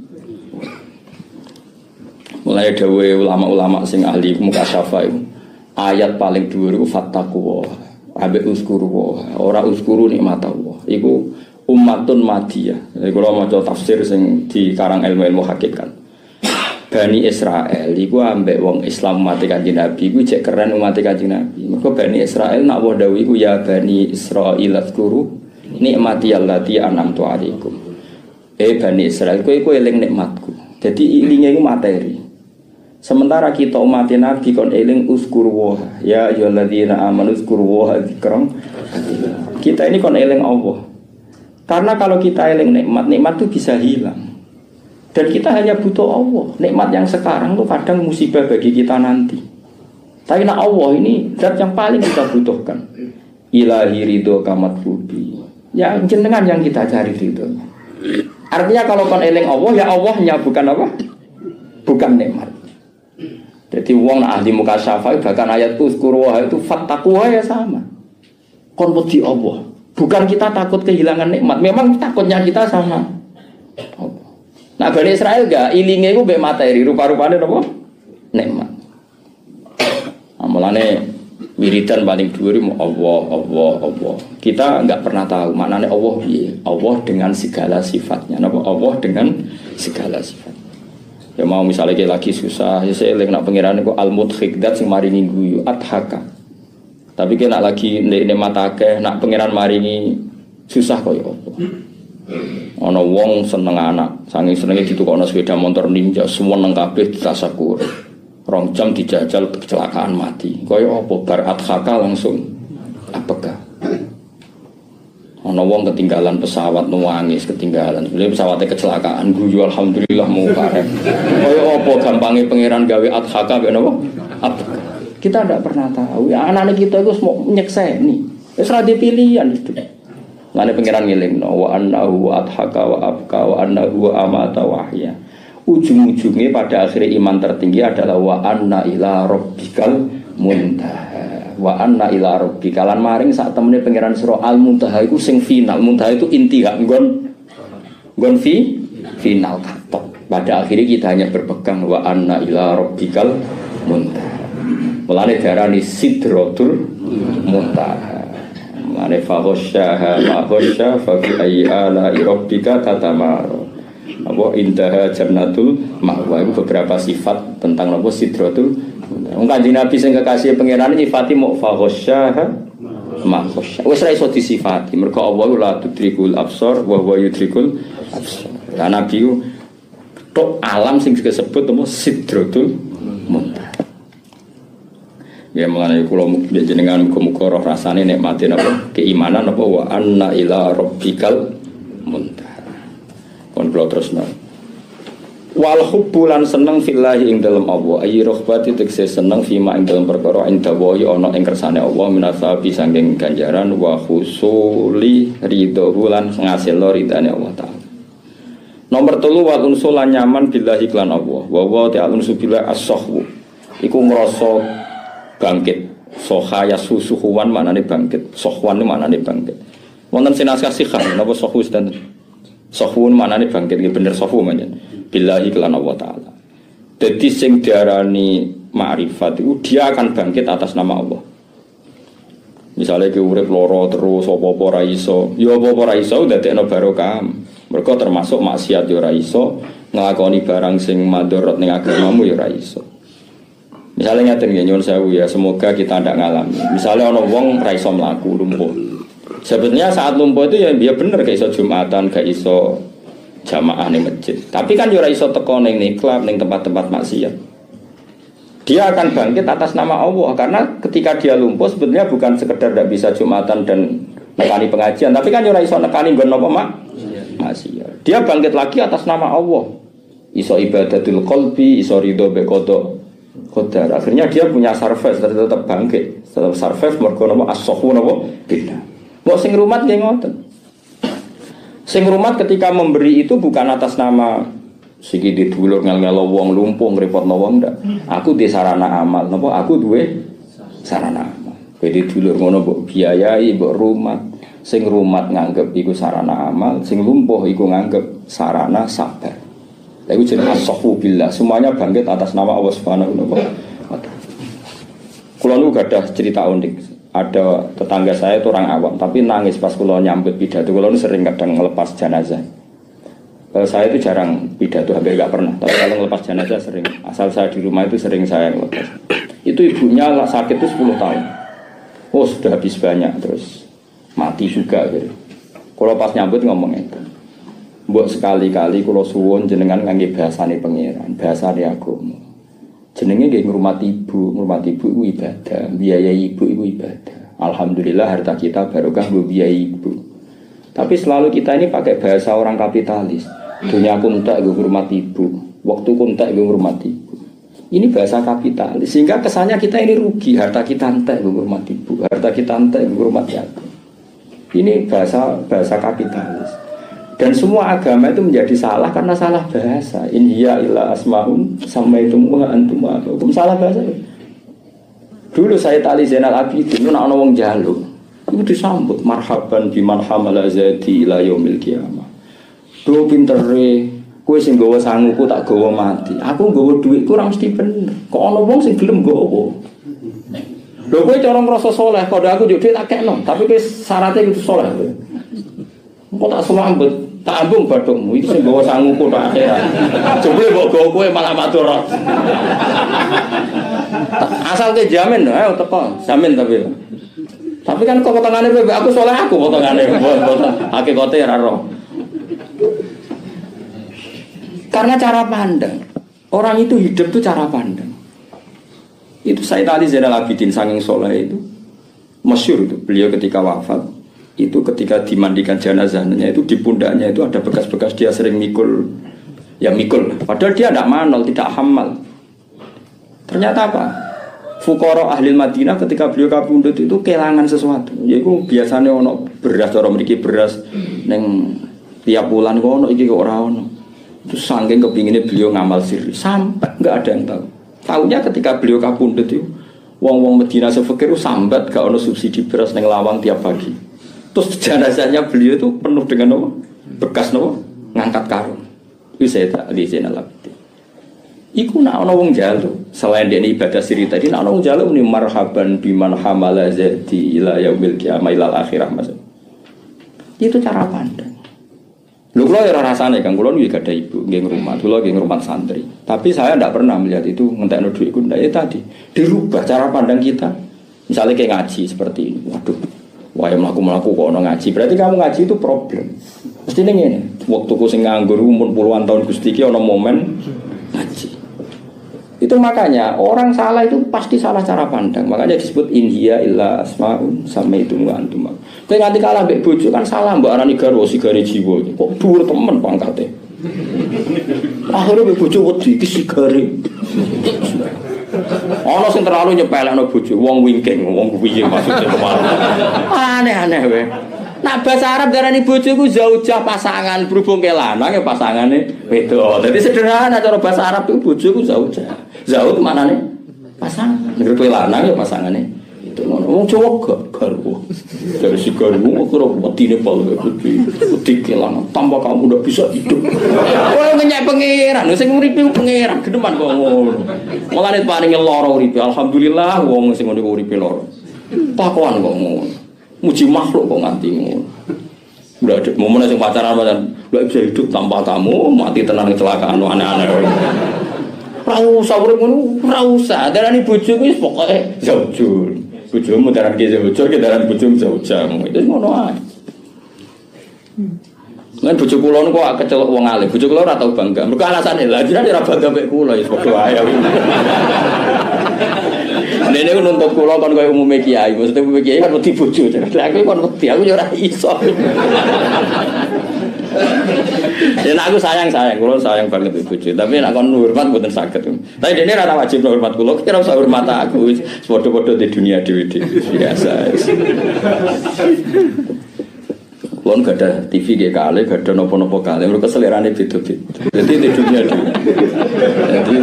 Mulai dawuhe ulama-ulama sing ahli mukasyafah itu. Ayat paling dhuwur iku fattaqwa. Ambek uskuru ora uskuru nikmat Allah. Iku ummatun madiyah. Jadi kalau maca tafsir sing dikarang ilmu-ilmu hakikat. Bani Israel iku ambek wong Islam umat Kanjeng Nabi iku cek keren umat Kanjeng Nabi. Mergo Bani Israel nak wa dawuh iku ya Bani Israil azkuru nikmati allati an'amtu alaikum. Bani Israel kowe eling nikmatku. Jadi ilinge iku materi. Sementara kita umat Nabi kon eling uskuru ya ayyuhalladzina amanu uskuru dzikran. Kita ini kon eling Allah. Karena kalau kita eling nikmat itu bisa hilang. Dan kita hanya butuh Allah. Nikmat yang sekarang itu kadang musibah bagi kita nanti. Tapi nak Allah ini zat yang paling kita butuhkan. Ilahi ridho kamat fubi. Ya jenengan yang kita cari ridho. Artinya kalau kon eling Allah, ya Allahnya bukan apa? Bukan nikmat. Jadi wong nak ahli mukasyafah bahkan ayat uzkuruha itu fattaquha ya sama. Kon wedi Allah. Bukan kita takut kehilangan nikmat. Memang takutnya kita sama Allah. Nah Bani Israel enggak, ilinge iku mbek materi, rupa-rupane napa? Nikmat. Mulane wiridan paling dhuwur Allah. Kita enggak pernah tahu maknane Allah piye. Allah dengan segala sifatnya. Napa? Allah dengan segala sifat. Ya mau misalnya kita lagi susah, ya saya eling nak pangeran iku al-mudhik dat sing maringi guyu adhaka. Tapi kita lagi nikmat akeh, nak pangeran maringi susah koyo apa. Ana wong seneng anak, saking senenge ditukokno sepeda motor ninja, semua nang kabeh ditasakur. 2 jam dijajal kecelakaan mati. Kaya apa bar adhaka langsung apakah? Ana wong ketinggalan pesawat nangis ketinggalan. Sebenarnya pesawatnya kecelakaan guyu alhamdulillah mau karep. Kaya apa gampange pangeran gawe adhaka mek napa? Kita tidak pernah tahu. Ya anak-anak kita itu semua nyekseni. Wis ra dipilihan itu. Lane pangeran ngelingno wa annahu adhaka wa abka wa annahu amata wa ahya. Ujung-ujungnya pada akhirnya iman tertinggi adalah wa anna ila rabbikal muntaha. Wa anna ila rabbika lan maring sak temene pangeran surah al-muntaha iku sing final. Muntaha itu intiha nggon final katok. Pada akhirnya kita hanya berpegang wa anna ila rabbikal muntaha. Mulane darani sidratul muntaha. Mane fahosyaha mahosya fa fi ayyi ala rabbika tatamaro. Apa indaha jannatul ma'wa itu beberapa sifat tentang apa sidratul. Wong Kanjeng Nabi sing kekasih pangeran nyifati mu fahosyaha mahosya. Wis ra iso disifati mergo Allah la tudrikul absar wa huwa yudrikul absar. Lah Nabi tok alam sing disebut apa sidratul muntaha. Ya mengenai kula jenengan muga-muga roh rasane nikmati napa keimanan napa wa anna ila rabbikal muntaha. Kon kula terusno. Wal hubbulan seneng fillahi ing dalem Allah. Ayi rohbati tegese seneng fima ing dalem perkara inda wa ana ing kersane Allah minasabi saking ganjaran wa khusuli ridho lan ngasilno ridane Allah taala. Nomor 3 wal unsulan nyaman billahi lan Allah. Wa wa ta'ala subila as-sahwu. Iku ngrasa bangkit. Sohaya susuhuwan maknane bangkit. Sohwan maknane bangkit. Wonten sinaskah sikhah napa sohwu dan sohwun maknane bangkit iki bener sohwu manjen. Billahi kelan Allah Ta'ala. Jadi sing diarani ma'rifat itu dia akan bangkit atas nama Allah. Misalnya ke urip loro terus apa-apa ra iso, ya apa-apa ra iso dadekno barokah. Mergo termasuk maksiat ya ra iso, nglakoni barang sing madharat ning agamamu ya ra iso. Misalnya ngaten nggih nyuwun sewu ya, semoga kita ndak ngalami. Misalnya ana wong ra iso mlaku lumpuh. Sebetulnya saat lumpuh itu ya bener gak iso Jumatan, gak iso jamaah ning masjid. Tapi kan yo ora iso teko ning klub, ning tempat-tempat maksiat. Dia akan bangkit atas nama Allah karena ketika dia lumpuh sebetulnya bukan sekedar tidak bisa Jumatan dan nekani pengajian, tapi kan yo ora iso nekani nggon napa maksiat. Dia bangkit lagi atas nama Allah. Iso ibadatul qalbi, iso ridho be qada qadar. Akhirnya dia punya survive, tetap bangkit. Tetap survive mergo napa as-sahwu napa beda. Mbok sing rumat nggih ngoten. Sing rumat ketika memberi itu bukan atas nama sikit dulur ngel-ngelo wong lumpuh ngrepotno wong ndak. Aku di sarana amal, napa aku duwe sarana amal. Kowe di dulur ngono mbok biayai, mbok rumat. Sing rumat nganggep iku sarana amal, sing lumpuh iku nganggep sarana sabar. Lha iku jenenge as-sahwu billah, semuanya bangkit atas nama Allah Subhanahu wa taala. Kula nu gadah cerita unik. Ada tetangga saya itu orang awam, tapi nangis pas kula nyambut pidato. Kula sering kadang ngelepas jenazah. Saya itu jarang pidato, hampir gak pernah. Tapi kalau ngelepas jenazah sering. Asal saya di rumah itu sering saya ngelepas. Itu ibunya sakit itu 10 tahun. Oh sudah habis banyak, terus mati juga. Gitu. Kalau pas nyambut ngomong itu, mbok sekali-kali kula suwun jenengan ngangge bahasane pangeran, bahasane agama. Jenenge nggih ngurmati ibu itu ibadah, biayai ibu itu ibadah. Alhamdulillah harta kita barokah nggo biayai ibu. Tapi selalu kita ini pakai bahasa orang kapitalis. Dunia aku entek nggo ngurmati ibu, waktu ku entek nggo ngurmati ibu. Ini bahasa kapitalis sehingga kesannya kita ini rugi, harta kita entek nggo ngurmati ibu, harta kita entek nggo ngurmati aku. Ini bahasa kapitalis. Dan semua agama itu menjadi salah karena salah bahasa. In hiya illa asmaun samaitumuha antum hukum salah bahasa. Dulu saya tali Zainal Abidin itu ana wong njaluk. Itu disambut marhaban biman hamala zati ila yaumil qiyamah. Do pintere kowe sing nggawa sanguku tak gawa mati. Aku nggawa dhuwitku ora mesti bener. Kok ana wong sing gelem nggawa. Lho kowe cara ngrasa saleh, kok aku njuk dhuwit tak kekno, tapi kowe syaratnya itu saleh. Kok tak sambut, tak ambung badukmu itu sing gawa sanguku tok akhirat. Jebule mbok gawa kowe malah matur. Asal ke jamin, ayo teko, jamin tapi. Tapi kan kok potongane kowe aku saleh aku potongane, hakikate ora roh. Karena cara pandang. Orang itu hidup itu cara pandang. Itu Sayyid Ali Zainal Abidin saking saleh itu masyhur itu. Beliau ketika wafat itu ketika dimandikan jenazahnya itu di pundaknya itu ada bekas-bekas dia sering mikul, ya mikul. Padahal dia tidak manol, tidak hamal. Ternyata apa? Fuqara ahli Madinah ketika beliau kapundhut itu kelangan sesuatu. Yaitu biasanya ono beras, orang mriki beras neng tiap bulan kok ono iki kok ora ono. Itu saking kepinginnya beliau ngamal sirri sampai nggak ada yang tahu. Tahunya ketika beliau kapundhut itu wong-wong Madinah sefekir sambat gak ono subsidi beras neng lawang tiap pagi. Terus jenazahnya beliau itu penuh dengan apa? Bekas apa? Ngangkat karung. Itu saya tak di Zainal Abidin. Iku nak ana wong njaluk selain dia ibadah siri tadi nak ana wong njaluk ni marhaban biman hamala zati ila yaumil qiyamah ila akhirah mas. Itu cara pandang. Lho kula ora rasane Kang kula nggih gadah ibu nggih ngrumat, kula nggih ngrumat santri. Tapi saya ndak pernah melihat itu ngentekno dhuwitku ndak ya tadi. Dirubah cara pandang kita. Misalnya kayak ngaji seperti ini. Waduh. Wah, mlaku-mlaku kok ono ngaji. Berarti kamu ngaji itu problem. Mesti ning ngene. Waktuku sing nganggur umur puluhan tahun Gusti iki ono momen ngaji. Itu makanya orang salah itu pasti salah cara pandang. Makanya disebut inhiya illa asmaun samaitum wa antum. Kowe nganti kalah mbek bojo kan salah mbok arani garwa sigare jiwa. Kok dhuwur temen pangkate. Akhirnya bojo wedi iki sigare. Ana sing terlalu nyepelekno bojo, wong wingking, wong piye maksudnya kemarin. Aneh-aneh wae. Nah bahasa Arab darani bojo iku zaujah pasangan, berhubung ke lanang ya pasangane wedok. Dadi sederhana cara bahasa Arab itu bojo iku zaujah. Zauj maknane pasangan. Nek kowe lanang ya pasangane itu ngono. Wong Jawa gak garwa. Dari si garwa karo wedine pol wedi ke lanang tanpa kamu ndak bisa hidup. Kowe ngenyek pangeran, sing uripe pangeran gedeman kok ngono. Mulane paringe lara uripe. Alhamdulillah wong sing ngono uripe lara. Pakuan kok ngono. Muji makhluk kok nganti ngono. Udah ada momen sing pacaran enggak bisa hidup tanpa kamu, mati tenang kecelakaan aneh-aneh. Ora usah urip ngono, ora usah. Darani bojo kuwi pokoke zaujul. Bojomu darani zaujul, ke darani bojomu zaujah. Itu ngono ae. Lan bojo kula niku kok kecelok wong alim. Bojo kula ora tau bangga. Mergo alasane lha jenenge ora bangga mek kula ya padha ae. Dene nuntut kula kon koyo umume kiai, maksudnya umume kiai kan wedi bojo. Aku kon wedi, aku ya ora iso. Ya aku sayang, kula sayang banget bojo, tapi nek kon hormat mboten saged. Tapi dene ora wajib hormat kula, kira usah hormat aku, wis padha-padha di dunia dhewe-dhewe biasa. Kulon gak ada TV kayak kali, gak ada nopo-nopo kali, mereka selerane beda-beda. Jadi di dunia dhewe. Jadi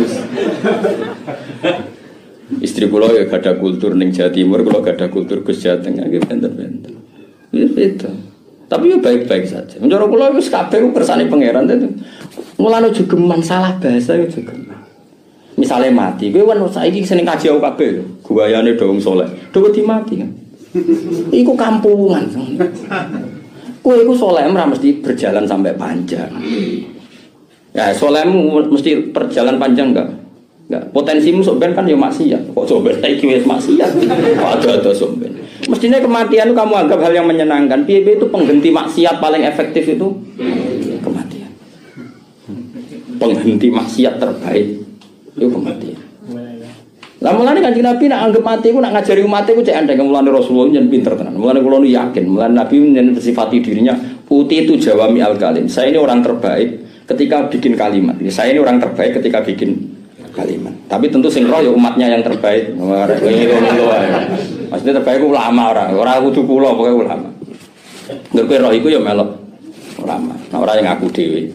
istri kula ya gak ada kultur ning Jawa Timur, kula gak ada kultur Gus Jawa Tengah, gitu benter-benter. Itu. Tapi ya baik-baik saja. Mencara kula wis kabeh kersane pangeran itu. Mulane jogeman salah bahasa ya jogeman. Misale mati, kowe kan saiki seneng kaji aku kabeh lho. Guayane dong soleh. Do wedi mati kan. Iku kampungan. Kowe iku soleh ora mesti berjalan sampai panjang. Ya solehmu mesti perjalanan panjang enggak? Enggak. Potensimu sok ben kan ya maksiat. Kok sok ben iki wis maksiat. Ada sok ben. Mestinya kematian itu kamu anggap hal yang menyenangkan. Piye-piye itu penghenti maksiat paling efektif itu kematian. Penghenti maksiat terbaik itu kematian. Lah mulane Kanjeng Nabi nak anggap mati iku nak ngajari umat iku cek andeng mulane Rasulullah nyen pinter tenan. Mulane kula yakin, mulane Nabi nyen sifati dirinya uti itu jawami al-kalim. Saya ini orang terbaik ketika bikin kalimat. Saya ini orang terbaik ketika bikin kalimat. Tapi tentu sing roh ya umatnya yang terbaik. Maksudnya terbaik ulama ora kudu kula pokoke ulama. Ngerti roh iku ya melok ulama. Nah ora yang aku dhewe.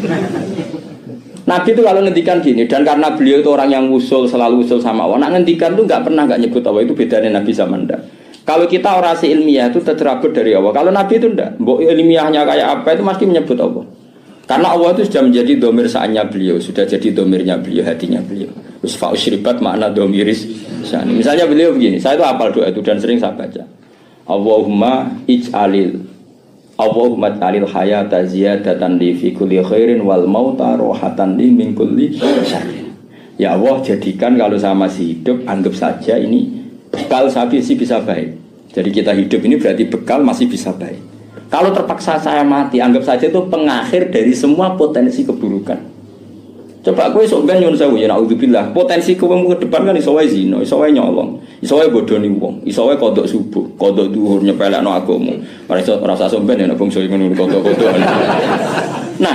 Nabi itu kalau ngendikan gini, dan karena beliau itu orang yang selalu usul sama Allah, nak ngendikan itu nggak nyebut Allah, itu bedanya Nabi sama ndak. Kalau kita orasi ilmiah itu tercerabut dari Allah, kalau Nabi itu ndak, ilmiahnya kayak apa itu pasti menyebut Allah. Karena Allah itu sudah menjadi domir saatnya beliau, sudah jadi domirnya beliau, hatinya beliau. Usfa'usyribat makna domiris. Misalnya beliau begini, saya itu hafal doa itu dan sering saya baca. Allahumma ij'alil hayata ziyadatan li fi kulli khairin wal mauta rohatan li min kulli syarrin. Ya Allah, jadikan kalau saya masih hidup, anggap saja ini bekal saya bisa baik. Jadi kita hidup ini berarti bekal masih bisa baik. Kalau terpaksa saya mati, anggap saja itu pengakhir dari semua potensi keburukan. Coba kowe sok ben nyuwun sewu ya naudzubillah. Potensi kowe ke depan kan iso wae zina, iso wae nyolong, iso wae bodoni wong, iso wae kodok subuh, kodok duhur nyepelekno agama. Ora iso rasa somben ya nek bangsa ngono kodok-kodok. Nah,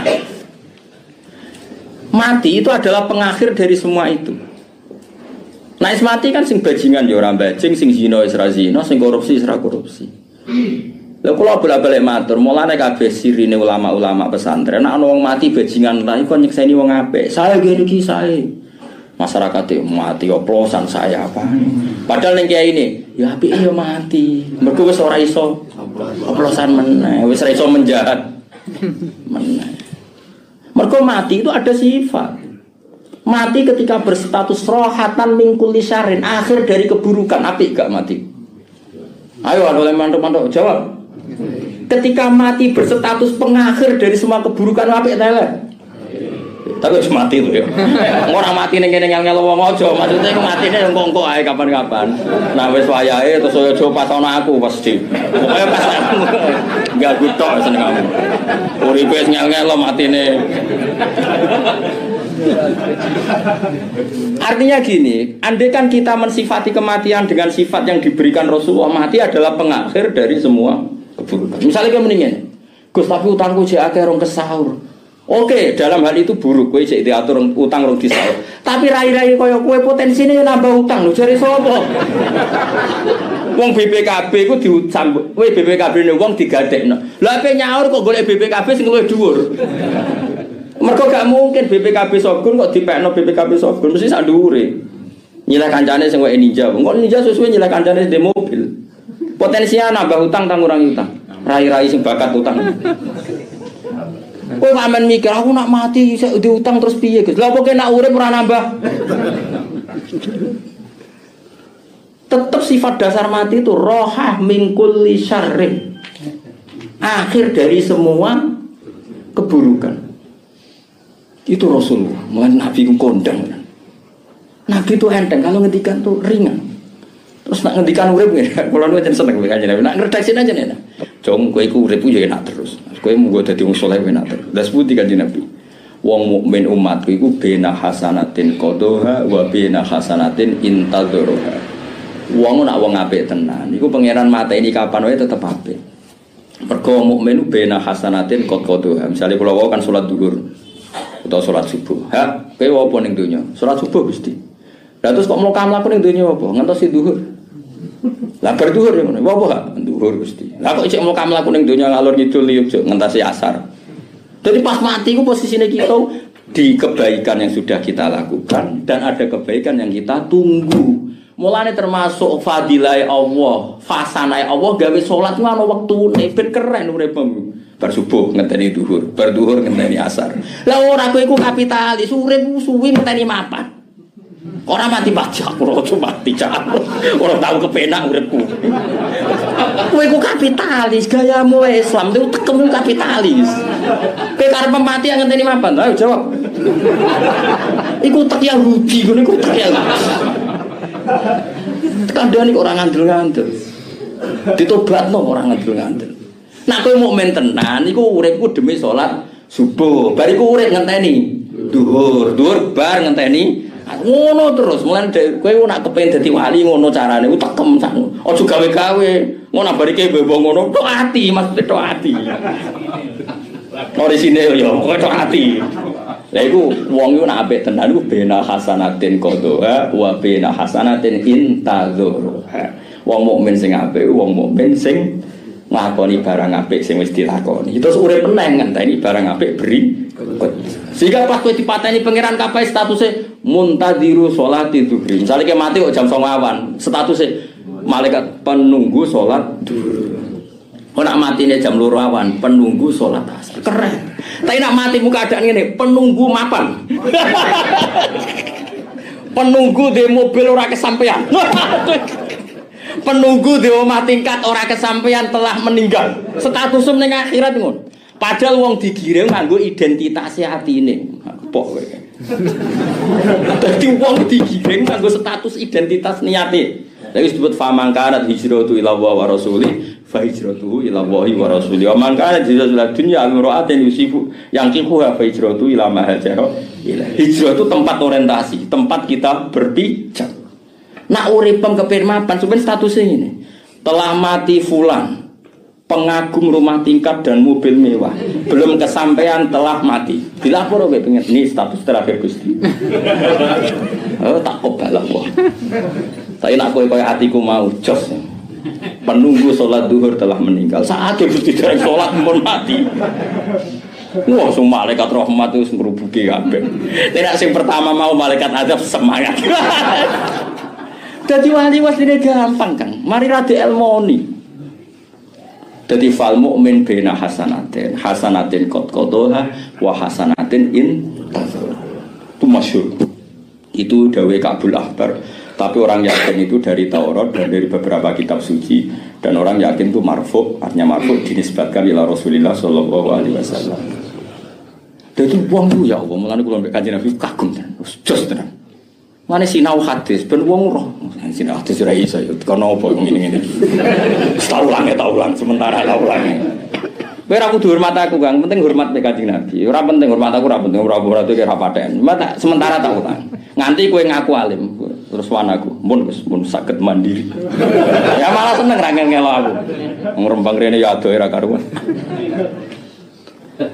mati itu adalah pengakhir dari semua itu. Nah, mati kan sing bajingan ya ora bajing, sing zina wis ra zina, sing korupsi wis ra korupsi. Lha kula bolak-balik matur, mulane kabeh sirine ulama-ulama pesantren, nek ana wong mati bajingan ta iku nyekseni wong apik. Saya ngene iki sae. Masyarakat mati oplosan saya apa. Padahal ning kiai ini, ya apike ya mati. Mergo wis ora iso oplosan meneh, wis ora iso menjahat meneh. Mergo mati itu ada sifat. Mati ketika berstatus rohatan min kulli syarrin, akhir dari keburukan. Apik gak mati? Ayo oleh mantuk-mantuk jawab. Ketika mati berstatus pengakhir dari semua keburukan, apik ta elek? Tapi wis mati lho ya. Ora mati ning kene ngel-ngel wong aja, maksudnya matine engko-engko ae kapan-kapan. Nah wis wayahe terus aja pas ana aku pasti. Pokoke pas aku enggak gutok seneng kamu. Uripe wis ngel-ngel matine. Artinya gini, andai kan kita mensifati kematian dengan sifat yang diberikan Rasulullah, mati adalah pengakhir dari semua keburukan. Misalnya kayak mendingan, Gus tapi utangku jek akeh rong kesaur. Oke, dalam hal itu buruk, kowe cek diatur utang rong disaur. Tapi rai-rai kaya kowe potensine nambah utang lho, jare sapa? Wong BPKB ku disambut, kowe BPKB ne wong digadekno. Lah ape nyaur kok golek BPKB sing luwih dhuwur. Mergo gak mungkin BPKB Sogun kok dipekno BPKB Sogun mesti sak dhuwure. Nyileh kancane sing wae ninja, kok ninja sesuai nyileh kancane di mobil. Potensinya nambah utang tang ngurangi utang. Rai-rai sing bakat utang. Kowe amen mikir aku nak mati isih diutang terus piye, Gus? Lah apa kena urip ora nambah? Tetap sifat dasar mati itu rohah min kulli syarrin. Akhir dari semua keburukan. Itu Rasulullah, mulai Nabi ku kondang. Nabi itu enteng, kalau ngendikan tuh ringan. Terus nak ngendikan urip ngene, kula nu jan seneng kanjeng Nabi. Nak ngredaksi aja nek. Jong kowe iku urip yo enak terus. Kowe mung dadi wong saleh enak terus. Lah seputi kanjeng Nabi. Wong mukmin umatku iku bena hasanatin qadha wa bena hasanatin intadzuruha. Wong nak wong apik tenan, iku pangeran mateni kapan wae tetep apik. Mergo mukmin bena hasanatin qadha. Misale kula wae kan salat zuhur atau salat subuh. Ha, kowe apa ning donya? Salat subuh Gusti. Lah terus kok mlaku ning donya apa? Ngantos zuhur. Lah bar zuhur ya ngono. Apa gak? Zuhur Gusti. Lah kok isih mlaku ning donya ngalor ngidul yo ngentasi asar. Jadi pas mati ku posisine kita di kebaikan yang sudah kita lakukan dan ada kebaikan yang kita tunggu. Mulane termasuk fadilah Allah, fasanai Allah gawe salat ku ana wektune ben keren uripmu. Bar subuh ngenteni zuhur, bar zuhur ngenteni asar. Lah ora kowe iku kapitalis, urip suwi ngenteni mapan. Ora mati pajak, ora mati cak. Ora tau kepenak uripku. Kowe iku kapitalis, gayamu Islam itu tekemu kapitalis. Kowe karep mati ngenteni mapan, ayo jawab. Iku tek Yahudi, ngono iku tek Yahudi. Kandhane orang ngandel-ngandel. Ditobatno orang ngandel-ngandel. Nah kowe mukmin tenan iku uripku demi salat subuh. Bar iku urip ngenteni zuhur, zuhur bar ngenteni ngono terus. Mulane kowe nak kepengin dadi wali ngono carane utekem sakno. Aja gawe-gawe. Ngono barike mbok ngono tok ati, maksud tok ati. Orisine yo kok tok ati. Lah iku wong iku nak apik tenan iku bena hasanatin qadha wa bena hasanatin intadzurha. Wong mukmin sing apik wong mukmin sing nglakoni barang apik sing wis dilakoni. Terus urip meneng ngenteni barang apik beri. Sehingga pas kowe dipateni pangeran kapae statuse muntadiru sholati zuhri. Misale ke mati kok jam 09.00 awan, statuse malaikat penunggu salat zuhur. Kok nak matine jam 2 awan, penunggu salat asar. Keren. Tapi nak mati muka keadaan ngene, penunggu mapan. Penunggu di mobil ora kesampean. Penunggu di omah tingkat ora kesampean telah meninggal. Status ning akhirat ngono. Padahal wong digiring nganggo identitas atine. Kepok kowe. Dadi wong digiring nganggo status identitas niate. Lha wis disebut famangkanat hijratu ila wa rasuli fa hijratuhu ila Allahi wa rasuli. Wa man kana hijratu ila dunya amra'atin yusifu yang kihu fa hijratu ila ma hajara ila. Hijrah itu tempat orientasi, tempat kita berpijak. Nak uripem kepengin mapan sampeyan statusnya ini. Telah mati fulan, pengagum rumah tingkat dan mobil mewah, belum kesampaian telah mati. Dilapor kowe pengen ini status terakhir Gusti. Oh tak kobalak kok. Tapi nak kowe kaya atiku mau jos. Penunggu salat zuhur telah meninggal. Saatnya Gusti dereng salat pun mati. Wah, semua malaikat rahmat itu ngrubuki kabeh. Nek sing pertama mau malaikat azab semangat. Dadi wali wasline gampang, Kang. Mari rada elmoni. Dadi fal mukmin bena hasanatin, hasanatin qadha wa hasanatin intazur. Itu masyhur. Itu dawuh Kabul Ahbar. Tapi orang yakin itu dari Taurat dan dari beberapa kitab suci, dan orang yakin itu marfu, artinya marfu dinisbatkan ila Rasulillah sallallahu alaihi wasallam. Dadi wong ku ya Allah, mulane kula mbek Kanjeng Nabi kagum tenan. Jos tenan. Mane sinau hadis ben wong roh. Sinau hadis ora iso yo kono apa ngene-ngene iki. Tak ulang sementara tak ulang. Kowe ora kudu hormat aku, Kang. Penting hormat mek Kanjeng Nabi. Ora penting hormat aku, ora penting ora itu kira paten. Sementara tak ulang. Nganti kowe ngaku alim. Terus wanaku, mun saged mandiri. Ya malah seneng ra ngelo aku. Ngrembang rene ya adoh ora karuan.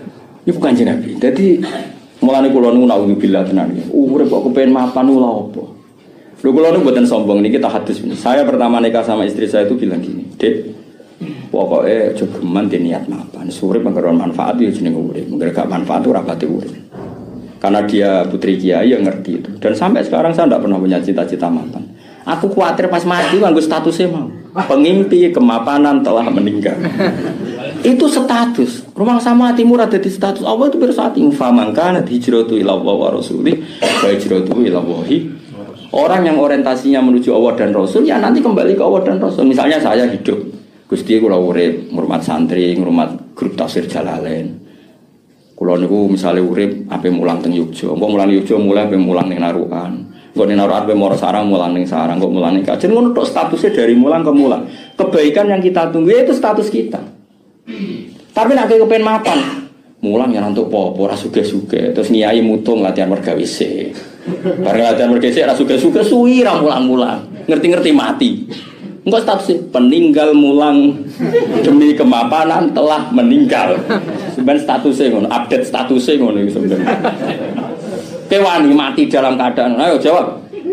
Iku Kanjeng Nabi. Dadi mulane kula niku naudzubillah tenan. Urip kok kepen mapan lha opo. Lho kula niku mboten sombong niki tahadus. Saya pertama nikah sama istri saya itu bilang gini, "Dek, pokoknya aja geman niat mapan. Urip mengko manfaat ya jenenge urip. Mengko gak manfaat ora pati urip." Karena dia putri kiai yang ngerti itu. Dan sampai sekarang saya tidak pernah punya cita-cita mapan. Aku khawatir pas mati nganggo statusnya mau. Pengimpi kemapanan telah meninggal. Itu status. Rumah sama hatimu ada di status. Allah itu bersatu. Famangkan hijratu ila Allah wa rasulih wa hijratu ila Allahi. Orang yang orientasinya menuju Allah dan Rasul ya nanti kembali ke Allah dan Rasul. Misalnya saya hidup Gusti kula urip ngurmat santri, ngurmat grup tafsir Jalalain. Kula niku misale urip ape mulang teng Yogya, engko mulang Yogya mulai ape mulang ning Narukan. Engko ning Narukan ape moro Sarang mulang ning Sarang, kok mulang ning Kajen ngono tok statusnya dari mulang ke mulang. Kebaikan yang kita tunggu itu status kita. Tapi nek kepen mapan, mulang ya untuk apa ora sugih-sugih, terus nyai mutung latihan merga WC. Bareng latihan merga WC ora sugih-sugih suwi ra mulang-mulang. Ngerti-ngerti mati. Engko statusnya peninggal mulang demi kemapanan telah meninggal. Sebenarnya statusnya ngono, update statusnya ngono sebenarnya. Kewani mati dalam keadaan, ayo jawab.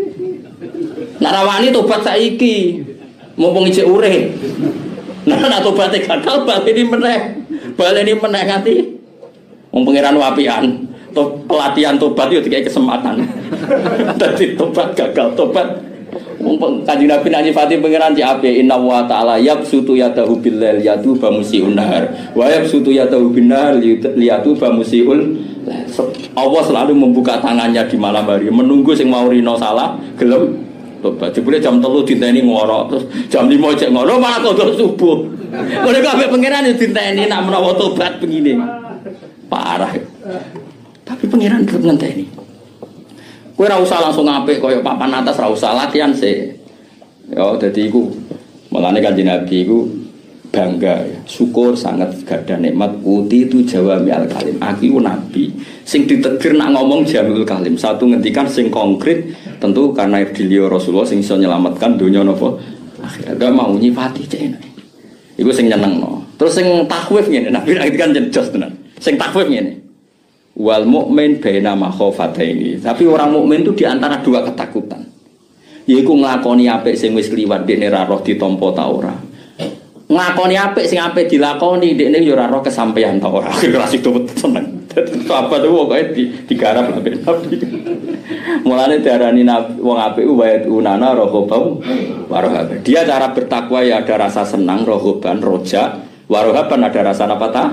Nak rawani tobat saiki, mumpung isih urip. Nah tobatnya gagal, baleni meneh nganti. Wong pangeran wapian, pelatihan tobat itu dikai kesempatan. Dadi tobat gagal, tobat. Kanjeng Nabi nyifati pangeran di ape inna wa ta'ala yabsutu yadahu bil lail yatuba musiun nahar wa yabsutu yadahu bin nahar liyatuba musiul. Allah selalu membuka tangannya di malam hari menunggu sing mau rino salah gelem tobat. Jebule jam 3 diteni ngorok terus jam 5 cek ngorok malah kodok subuh. Mereka ambek pangeran yo diteni nak menawa tobat begini. Parah. Tapi pangeran tetep ngenteni. Kowe ora usah langsung apik kaya papan atas, ora usah latihan sih. Ya dadi iku mulane Kanjeng Nabi iku bangga ya. Syukur sangat gadah nikmat uti itu jawami'al kalim. Aku nabi sing ditegur nak ngomong jami'ul kalim. Satu ngendikan sing konkret tentu karena beliau Rasulullah sing iso nyelamatkan dunia napa akhirat. Gak mau nyifati cek. Iku sing nyenengno. Terus sing takwif ngene, Nabi ngendikan jos tenan. Sing takwif ngene. Wal mukmin baina makhofataini. Tapi orang mukmin itu di antara dua ketakutan. Yaiku nglakoni apik sing wis kliwat dekne ra roh ditampa ta ora. Nglakoni apik sing apik dilakoni dekne yo ora roh kesampaian ta ora. Akhire asik tuwet seneng. Apa tuh pokoke digarap lah ben Nabi. Mulane diarani wong apik wae unana rohobau warohab. Dia cara bertakwa ya ada rasa senang rohoban roja, warohaban ada rasa apa ta?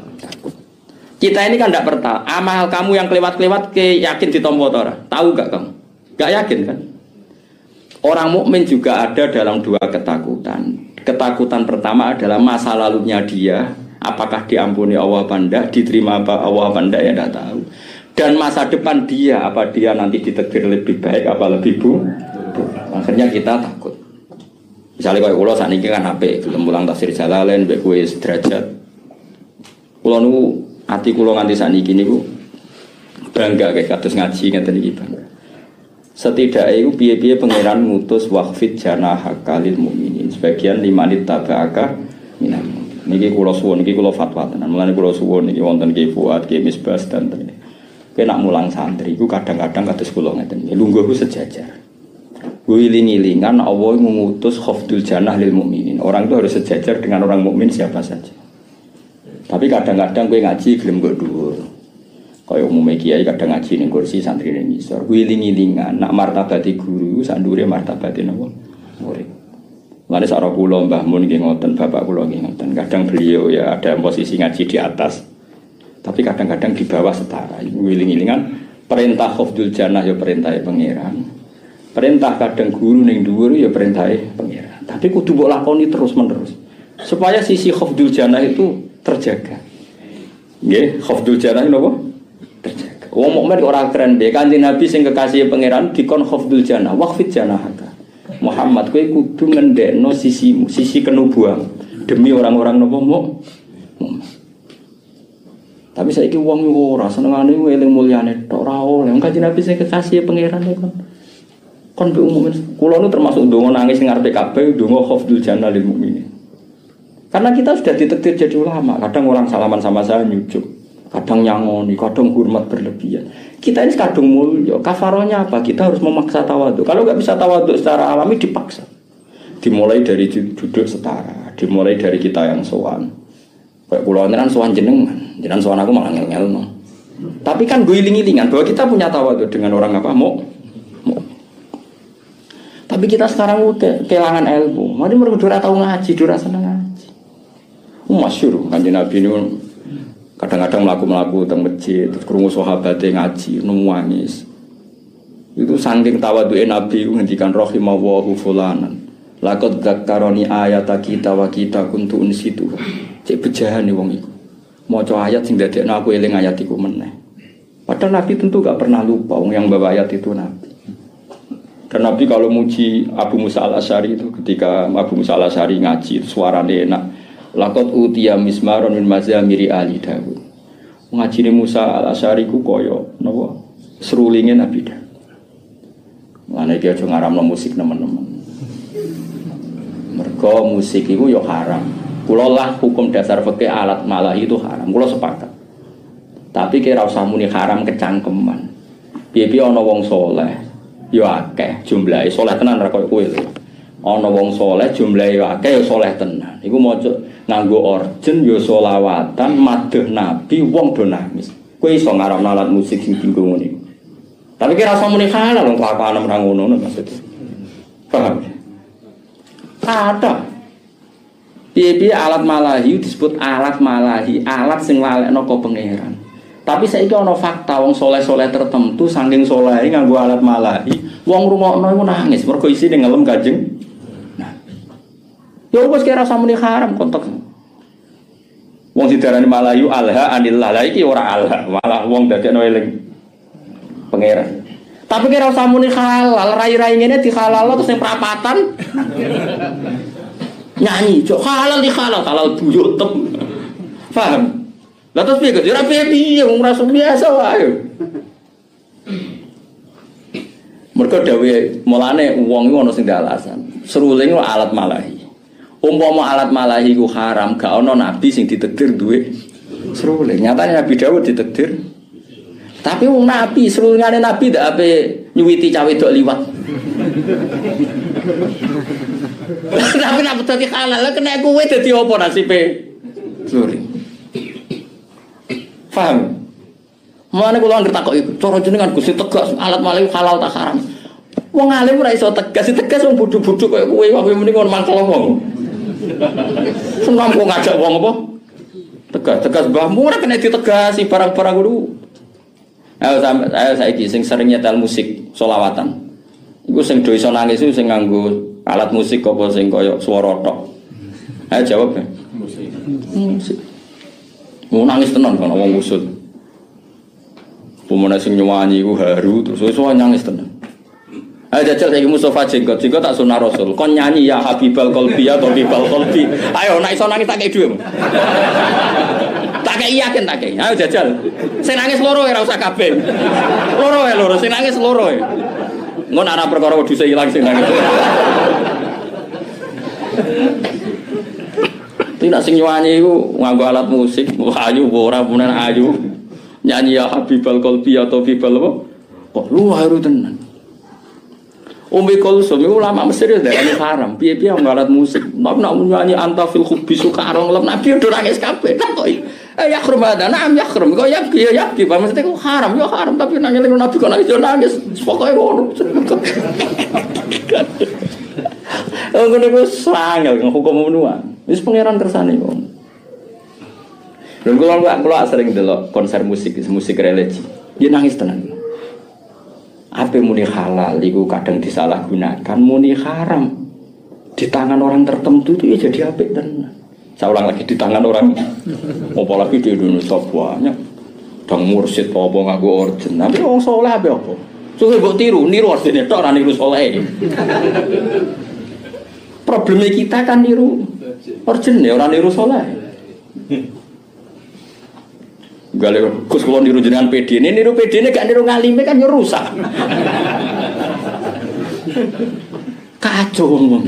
Kita ini kan tidak pernah. Amal kamu yang kelewat-kelewat yakin ditompo ora? Tahu gak kamu? Gak yakin kan? Orang mukmin juga ada dalam dua ketakutan. Ketakutan pertama adalah masa lalunya dia, apakah diampuni Allah apa enggak, diterima apa Allah apa enggak ya tidak tahu. Dan masa depan dia, apa dia nanti ditakdir lebih baik apa lebih buruk. Akhirnya kita takut. Misalnya kalau ulo saat ini kan HP, belum pulang tafsir Jalalain, bekue sederajat. Ulo nu hati kulo nganti saniki niku bangga kayak kados ngaji ngeten iki bangga. Setidaknya itu piye-piye pangeran ngutus waqfid janahaka lil mukminin sebagian limanit tabaka minal. Niki kulo suwun niki kulo fatwa tenan. Mulane kulo suwun niki wonten Ki Fuad, Ki Misbas dan ten. Kowe nak mulang santri iku kadang-kadang kados kulo ngeten. Lungguh ku sejajar. Wiling-ilingan Allah mengutus khafdul janah lil mukminin. Orang itu harus sejajar dengan orang mukmin siapa saja. Tapi kadang-kadang gue ngaji gelem gue dhuwur. Kaya umumnya kiai kadang ngaji ning kursi santri ning ngisor. Wiling-ilingan nak martabati guru sak ndure martabate napa? Murid. Lan sak kula Mbah Mun nggih ngoten, bapak kula nggih ngoten. Kadang beliau ya ada posisi ngaji di atas. Tapi kadang-kadang di bawah setara. Wiling-ilingan perintah khafdul janah ya perintah pangeran. Perintah kadang guru ning dhuwur ya perintah pangeran. Tapi kudu mbok lakoni terus-menerus. Supaya sisi khafdul janah itu terjaga. Nggih, khafdul janah napa? Terjaga. Wong mukmin ora keren be. Kanjeng Nabi sing kekasih pangeran dikon khafdul janah, waqfid janahaka. Muhammad kowe kudu ngendekno sisimu, sisi kenubuan demi orang-orang napa mukmin. Tapi saiki wong ora senengane eling mulyane tok ora oleh. Kanjeng Nabi sing kekasih pangeran kon be umum. Kula nu termasuk ndonga nangis ning ngarepe kabeh, ndonga khafdul janah lil mukminin. Karena kita sudah ditakdir jadi ulama. Kadang orang salaman sama saya nyucuk. kadang nyangoni, kadang hormat berlebihan. Kita ini kadung mulya. Kafarohnya apa? Kita harus memaksa tawadhu. Kalau nggak bisa tawadhu secara alami dipaksa. Dimulai dari duduk setara, dimulai dari kita yang sowan. Kayak kula kan sowan jenengan sowan aku malah ngel-ngelno. Tapi kan gue iling-ilingan bahwa kita punya tawadhu dengan orang apa mau. Tapi kita sekarang udah kehilangan ilmu. Mari mereka tahu ngaji, dora seneng ngaji. Masyhur kanjeng Nabi ini kadang-kadang melaku-melaku teng masjid, terus krungu sahabate ngaji, nangis. Itu saking tawadhuke Nabi ngendikan rahimallahu fulanan. Laqad dzakkarani ayata kita wa kita kuntu unsitu. Cek bejahane wong iku. Maca ayat sing dadekno aku eling ayat iku meneh. Padahal Nabi tentu gak pernah lupa wong yang bawa ayat itu Nabi. Dan Nabi kalau muji Abu Musa al-Asy'ari itu ketika Abu Musa al-Asy'ari ngaji suarane enak. Laqad utiya mismaron min mazamiri ali Daud. Ngajine Musa al-Asy'ari ku koyo napa? Serulinge Nabi Daud. Lan iki aja ngaramno musik nemen-nemen. Mergo musik itu ya haram. Kula lah hukum dasar fikih alat malahi itu haram. Kula sepakat. Tapi kira usah muni haram kecangkeman. Piye-piye ana wong saleh ya akeh jumlahe saleh tenan ra koyo kowe lho. Ana wong saleh jumlahe ya akeh ya saleh tenan. Iku maca nganggo orjen ya selawatan madheh nabi wong do nangis. Kowe iso ngaramno alat musik sing dienggo ngene. Tapi kira usah muni halal wong kelakuan ora ngono maksudnya. Paham? Ada piye-piye alat malahi disebut alat malahi, alat sing lalekno ka pangeran. Tapi saiki ana fakta wong soleh-soleh tertentu saking solehe nganggo alat malahi, wong rungokno iku nangis mergo isine ngelem Kanjeng. Nah. Ya wis kira samune haram konteks. Wong didarani malahi alha anillah. Lah iki ora alha, malah wong dadekno eling pangeran. Tapi kira usah muni halal, rai-rai ngene dihalal terus yang perapatan. Nyanyi, jok halal di halal buyut tem. Paham? Lah terus piye? Ora piye wong rasa biasa wae. Mergo dawuhe mulane wong iku ana sing alasan. Seruling alat malahi. Umpama alat malahi ku haram, gak ana nabi sing ditakdir duwe seruling. Nyatane Nabi Dawud ditakdir. Tapi wong nabi, serulingane nabi ndak ape nyuwiti cawe wedok liwat. Tapi nek dadi halal kena kowe dadi apa nasibe? Seruling. Paham? Mana kula ngerti kok iku. Cara jenengan Gusti tegas alat malih halal tak haram. Wong alim ora iso tegas wong bodho-bodho koyo kowe wae muni kon mangkel wong. Senam kok ngajak wong apa? Tegas mbahmu ora kena ditegasi barang-barang kudu. Ayo saiki sing sering nyetel musik selawatan. Iku sing do iso nangis iku sing nganggo alat musik apa sing kaya swara tok. Ayo jawab ya. Musik. Mau nangis tenan kan wong usut. Pemene sing nyanyi iku haru terus iso nangis tenan. Ayo jajal saiki Mustofa jenggot tak sunah Rasul. Kon nyanyi ya Habibal Qalbi ya Habibal Qalbi. Ayo nek iso nangis tak kei dhuwit. Tak kei yakin tak kei. Ayo jajal. Sing nangis loro ora usah kabeh. Loro sing nangis loro. Engko nek ana perkara wedhuse ilang sing nangis. Tidak sing nyanyi iku nganggo alat musik, ayu ora punen ayu. Nyanyi ya Habibal Qalbi atau Habibal apa? Kok lu haru tenan. Ummi Kulsum ulama Mesir ya darane haram. Piye-piye nganggo alat musik. Nek nyanyi anta fil hubbi sukarong lem nabi udah nangis kabeh. Kok ya khurmadana am ya khurm kok ya maksudnya kok haram ya haram tapi nangis nabi kok nangis yo nangis. Pokoke ngono. Ngono ku sangel hukum menuan. Wis pangeran kersane kok. Lha kula sering delok konser musik religi. Dia nangis tenan. Apa muni halal iku kadang disalahgunakan, muni haram di tangan orang tertentu itu ya jadi apik tenan. Saya ulang lagi di tangan orang apalagi di Indonesia banyak dang mursyid apa nganggo orjen. Tapi wong saleh apa? Suwe mbok niru orjene tok ora niru saleh. Problemnya kita kan niru orjene ora niru saleh. Gale Gus kula niru jenengan PD ini niru PD ini gak niru ngalime kan rusak. Kacau ngomong.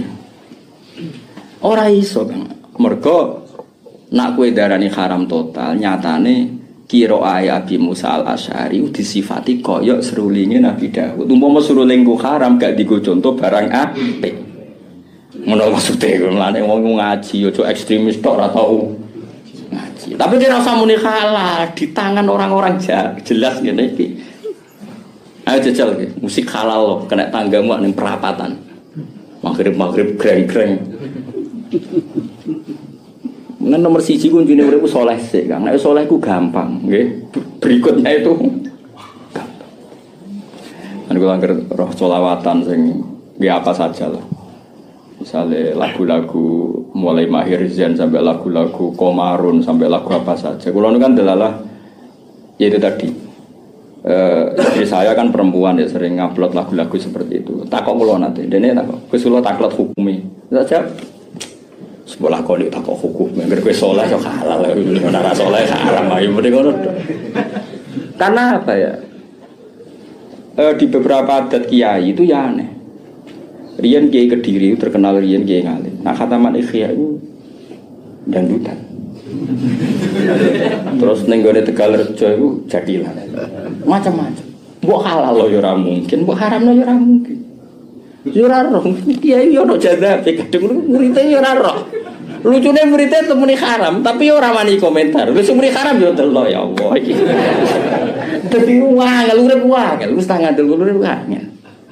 Ora iso kan. Mergo nak kowe darani haram total, nyatane Qiraah Abi Musa al-Asy'ari disifati koyok serulinge Nabi Daud. Umpama seruling ku haram gak digo contoh barang apik. Ngono maksude mlane wong ngaji aja ekstremis tok ora tau ngaji. Tapi kira usah muni halal di tangan orang-orang jelas ngene iki. Ayo jajal iki, musik halal loh, kena tanggamu ning perapatan. Maghrib greng-greng. Nah, nomor 1 kuncine urip saleh sik, Kang. Nek saleh ku gampang, nggih. Berikutnya itu gampang. Kan kula anggere roh sholawatan sing nggih apa saja lah. Misalnya lagu-lagu mulai Mahir Zain sampai lagu-lagu Komarun sampai lagu apa saja. Kula nu kan delalah ya itu tadi. Istri saya kan perempuan ya sering ngupload lagu-lagu seperti itu. Takok kula nanti, dene takok. Wis kula taklot hukumi. Saja sebelah kolik takok hukum. Ngger kowe saleh yo halal, ora saleh haram ayo mending ngono. Karena apa ya? Di beberapa adat kiai itu ya aneh. Rian Kiai Kediri terkenal Rian Kiai Ngalim. Nah khataman Ikhya itu dangdutan. Terus nenggone Tegalrejo itu jadilah macam-macam. Mbok halal lo ya ora mungkin, mbok haram lo ya ora mungkin. Ya ora roh, kiai yo ono jadabe kadang muridé ya ora roh. Lucune muridé temuni haram, tapi ya ora wani komentar. Wis muni haram yo delok ya Allah iki. Dadi wangel urip wangel, wis tak ngandel urip wangel.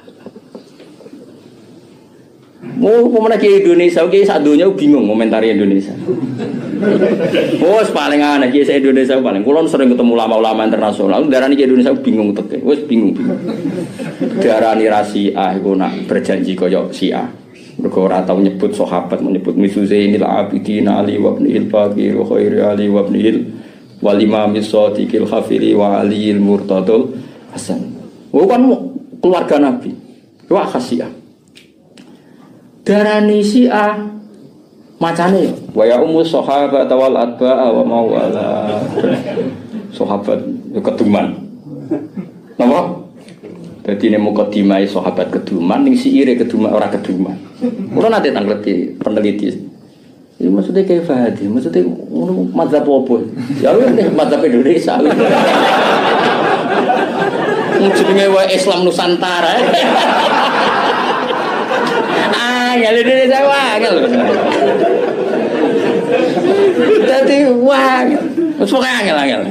Mau pemenang ke Indonesia, oke saat dunia bingung komentari Indonesia. Wes paling aneh ke Indonesia paling. Kulon sering ketemu ulama-ulama internasional, darani ke Indonesia bingung teke. Wes bingung. Darani Rasia, iku nak berjanji koyok Syiah. Mergo ora tau nyebut sahabat, menyebut Zainil Abidin Ali wa Ibnil Baqir wa Khairi Ali wa Ibnil wal Imam Shadiqil Khafiri wa Aliil Murtadul Hasan. Oh kan keluarga Nabi. Wah khasiah. Darani Syiah macane wa ya ummu sahabat wal atba'a wa mawala. Sahabat keduman. Napa? Dadi nek mukadimah sahabat keduman ning siire keduman ora keduman. Kulo nate tangleti peneliti. Ini maksudnya kayak Fahadi, maksudnya ngono mazhab opo? Ya wis mazhab Indonesia. Jenenge wae Islam Nusantara. Angel Indonesia wangel. Dadi wangel. Wes pokoke angel.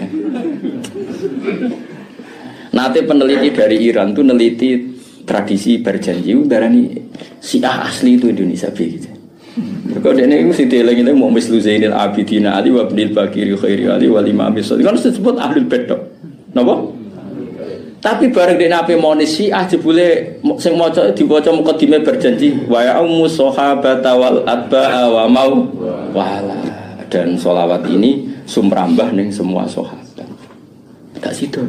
Nate peneliti dari Iran tuh neliti tradisi berjanji darani Syiah asli itu Indonesia begitu. Kalau dia ini mesti dieling-eling mau mislu Zainil Abidin Ali wa Ibnil Baqir Khairi Ali wal Imam Shadiqil kan disebut ahlul bait. Napa? Tapi bareng dene ape monis Syiah jebule sing maca diwaca mukadimah berjanji wa ya ummu sahabata wal atba'a wa mau wala dan sholawat ini sumrambah ning semua sahabat. Gak sido.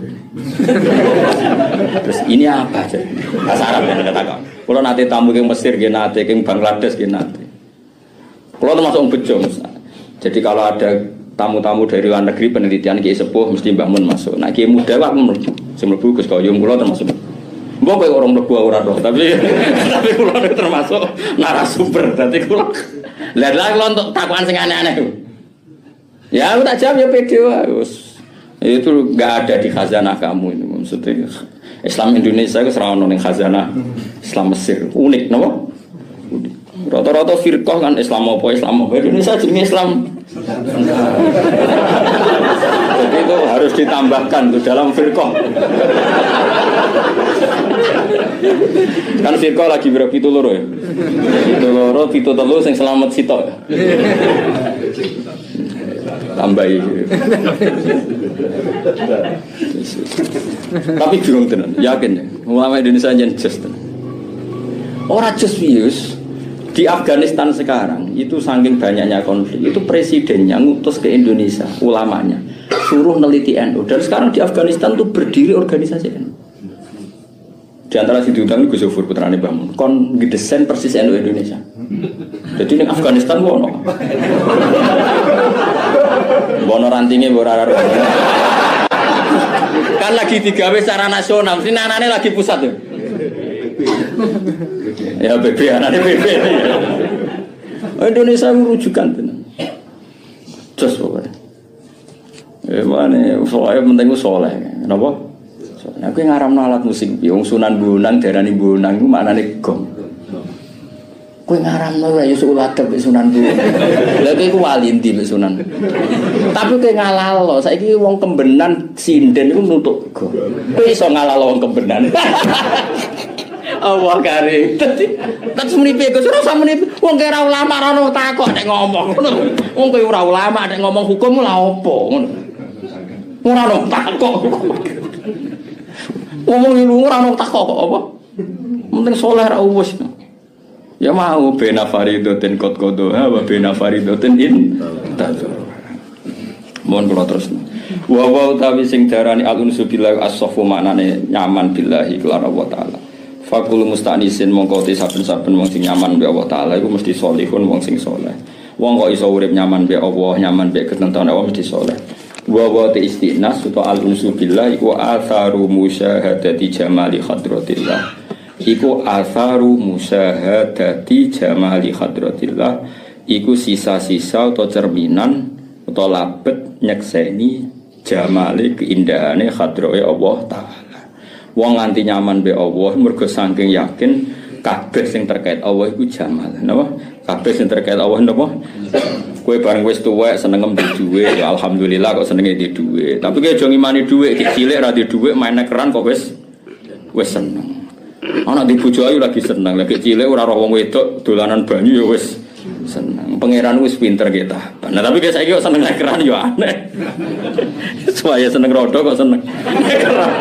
Terus ini apa aja? Bahasa Arab yang katakan. Kalau nanti tamu ke Mesir, ke nanti ke Bangladesh, ke nanti. Kalau termasuk bejo. Jadi kalau ada tamu-tamu dari luar negeri penelitian kiai sepuh mesti bangun masuk. Nah kiai muda wak mlebu Gus Koyum kula termasuk. Mbok kowe orang mlebu ora roh, tapi kula termasuk narasumber. Dadi kula lha untuk takuan sing aneh-aneh. Ya aku tak jawab ya pede wae. Itu enggak ada di khazanah kamu itu maksudnya. Islam Indonesia itu serawon ning khazanah Islam Mesir. Unik napa? Unik. Rata-rata firqah kan Islam apa Indonesia jenenge Islam. Jadi itu harus ditambahkan tuh dalam firqah. Kan firqah lagi berapa itu loro ya? Itu loro, itu telu sing selamat sitok. Tambahi. Tapi bingung tenan, yakin ya. Ulama Indonesia yen just tenan. Ora just views. Di Afghanistan sekarang itu saking banyaknya konflik itu presidennya ngutus ke Indonesia ulamanya suruh neliti NU dan sekarang di Afghanistan itu berdiri organisasi NU di antara si diundang Gus Yofur putrane Mbah Mun kon ngedesain persis NU Indonesia jadi di Afghanistan wono rantingnya ora kan lagi digawe secara nasional mesti anane lagi pusat tuh ya BB anaknya BB Indonesia merujukan benar just pokoknya Mana, soalnya penting gue soleh, kenapa? Soalnya aku ngaramno alat musik, yang Sunan Bonang, darani Bonang, itu mana nih gong? Kue ngaramno ya Yusuf Wadab Sunan Bonang, lagi aku walinti Sunan. Tapi kue ngalalo, saya ini wong Kembenan sinden itu nutuk gong. Kue iso ngalalo wong Kembenan. Allah kare. Terus menipe Gus ora usah menipe. Wong ora ulama ora ono takok nek ngomong. Wong kowe ora ulama nek ngomong hukum lha opo ngono. Ora ono takok. Ngomong lu ora ono takok kok apa? Penting saleh ra wis. Ya mau bena faridoten kot kodo ha wa bena faridoten in tadzur. Mohon kula terus. Wa wa utawi sing darani al-unsu billahi as-safu maknane nyaman billahi kelar Allah taala. Fakul mustanisin mongko te saben-saben wong sing nyaman mbek Allah taala iku mesti salihun wong sing saleh. Wong kok iso urip nyaman mbek Allah, nyaman mbek ketentuan Allah mesti saleh. Wa te istinas utawa al-unsu billah iku atharu musyahadati jamali hadratillah. Iku atharu musyahadati jamali hadratillah. Iku sisa-sisa atau cerminan atau labet nyekseni jamali keindahane hadrahe Allah taala. Wong nganti nyaman be Allah mergo saking yakin kabeh sing terkait Allah iku jamal. Napa? Kabeh sing terkait Allah napa? Kowe bareng wis tuwek seneng ndek dhuwit ya alhamdulillah kok senenge ndek dhuwit. Tapi kowe aja ngimani dhuwit iki cilik ra ndek dhuwit main keran kok wis seneng. Ana di bojo ayu lagi seneng, lagi cilik ora roh wong wedok dolanan banyu ya wis seneng. Pangeran wis pinter kita. Nah tapi guys saiki kok seneng keran ya aneh. Supaya seneng rodo kok seneng keran.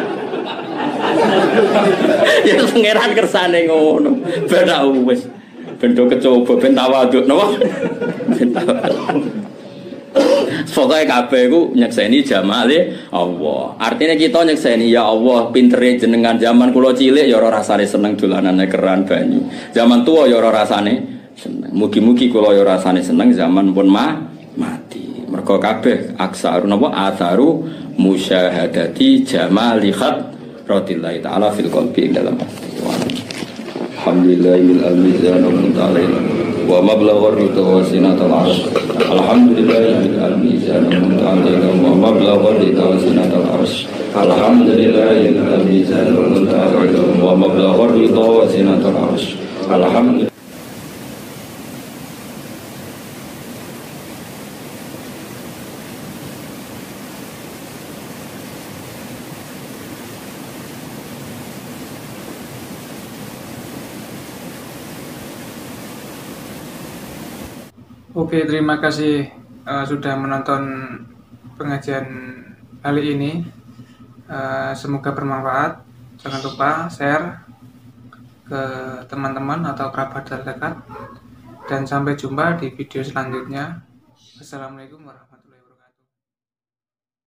Ya pangeran kersane ngono. Ben tak wis. Ben do kecoba ben tawaduk napa? Ben tawaduk. Pokoke kabeh iku nyekseni jamale Allah. Artinya kita nyekseni ya Allah pintere jenengan zaman kula cilik ya ora rasane seneng dolanane keran banyu. Zaman tua ya ora rasane seneng. Mugi-mugi kula ya rasane seneng zaman pun mati. Mergo kabeh aksaru napa atharu musyahadati jamali Radillahi ta'ala fil qalbi dalam hati. Alhamdulillahil al-mizan wa mablaghur ridha wa sinatul arsh. Alhamdulillahil al-mizan wa mablaghur ridha wa sinatul arsh. Alhamdulillahil al-mizan wa mablaghur ridha wa sinatul arsh. Alhamdulillah.
Oke, terima kasih sudah menonton pengajian kali ini. Semoga bermanfaat. Jangan lupa share ke teman-teman atau kerabat terdekat. Dan sampai jumpa di video selanjutnya. Assalamualaikum warahmatullahi wabarakatuh.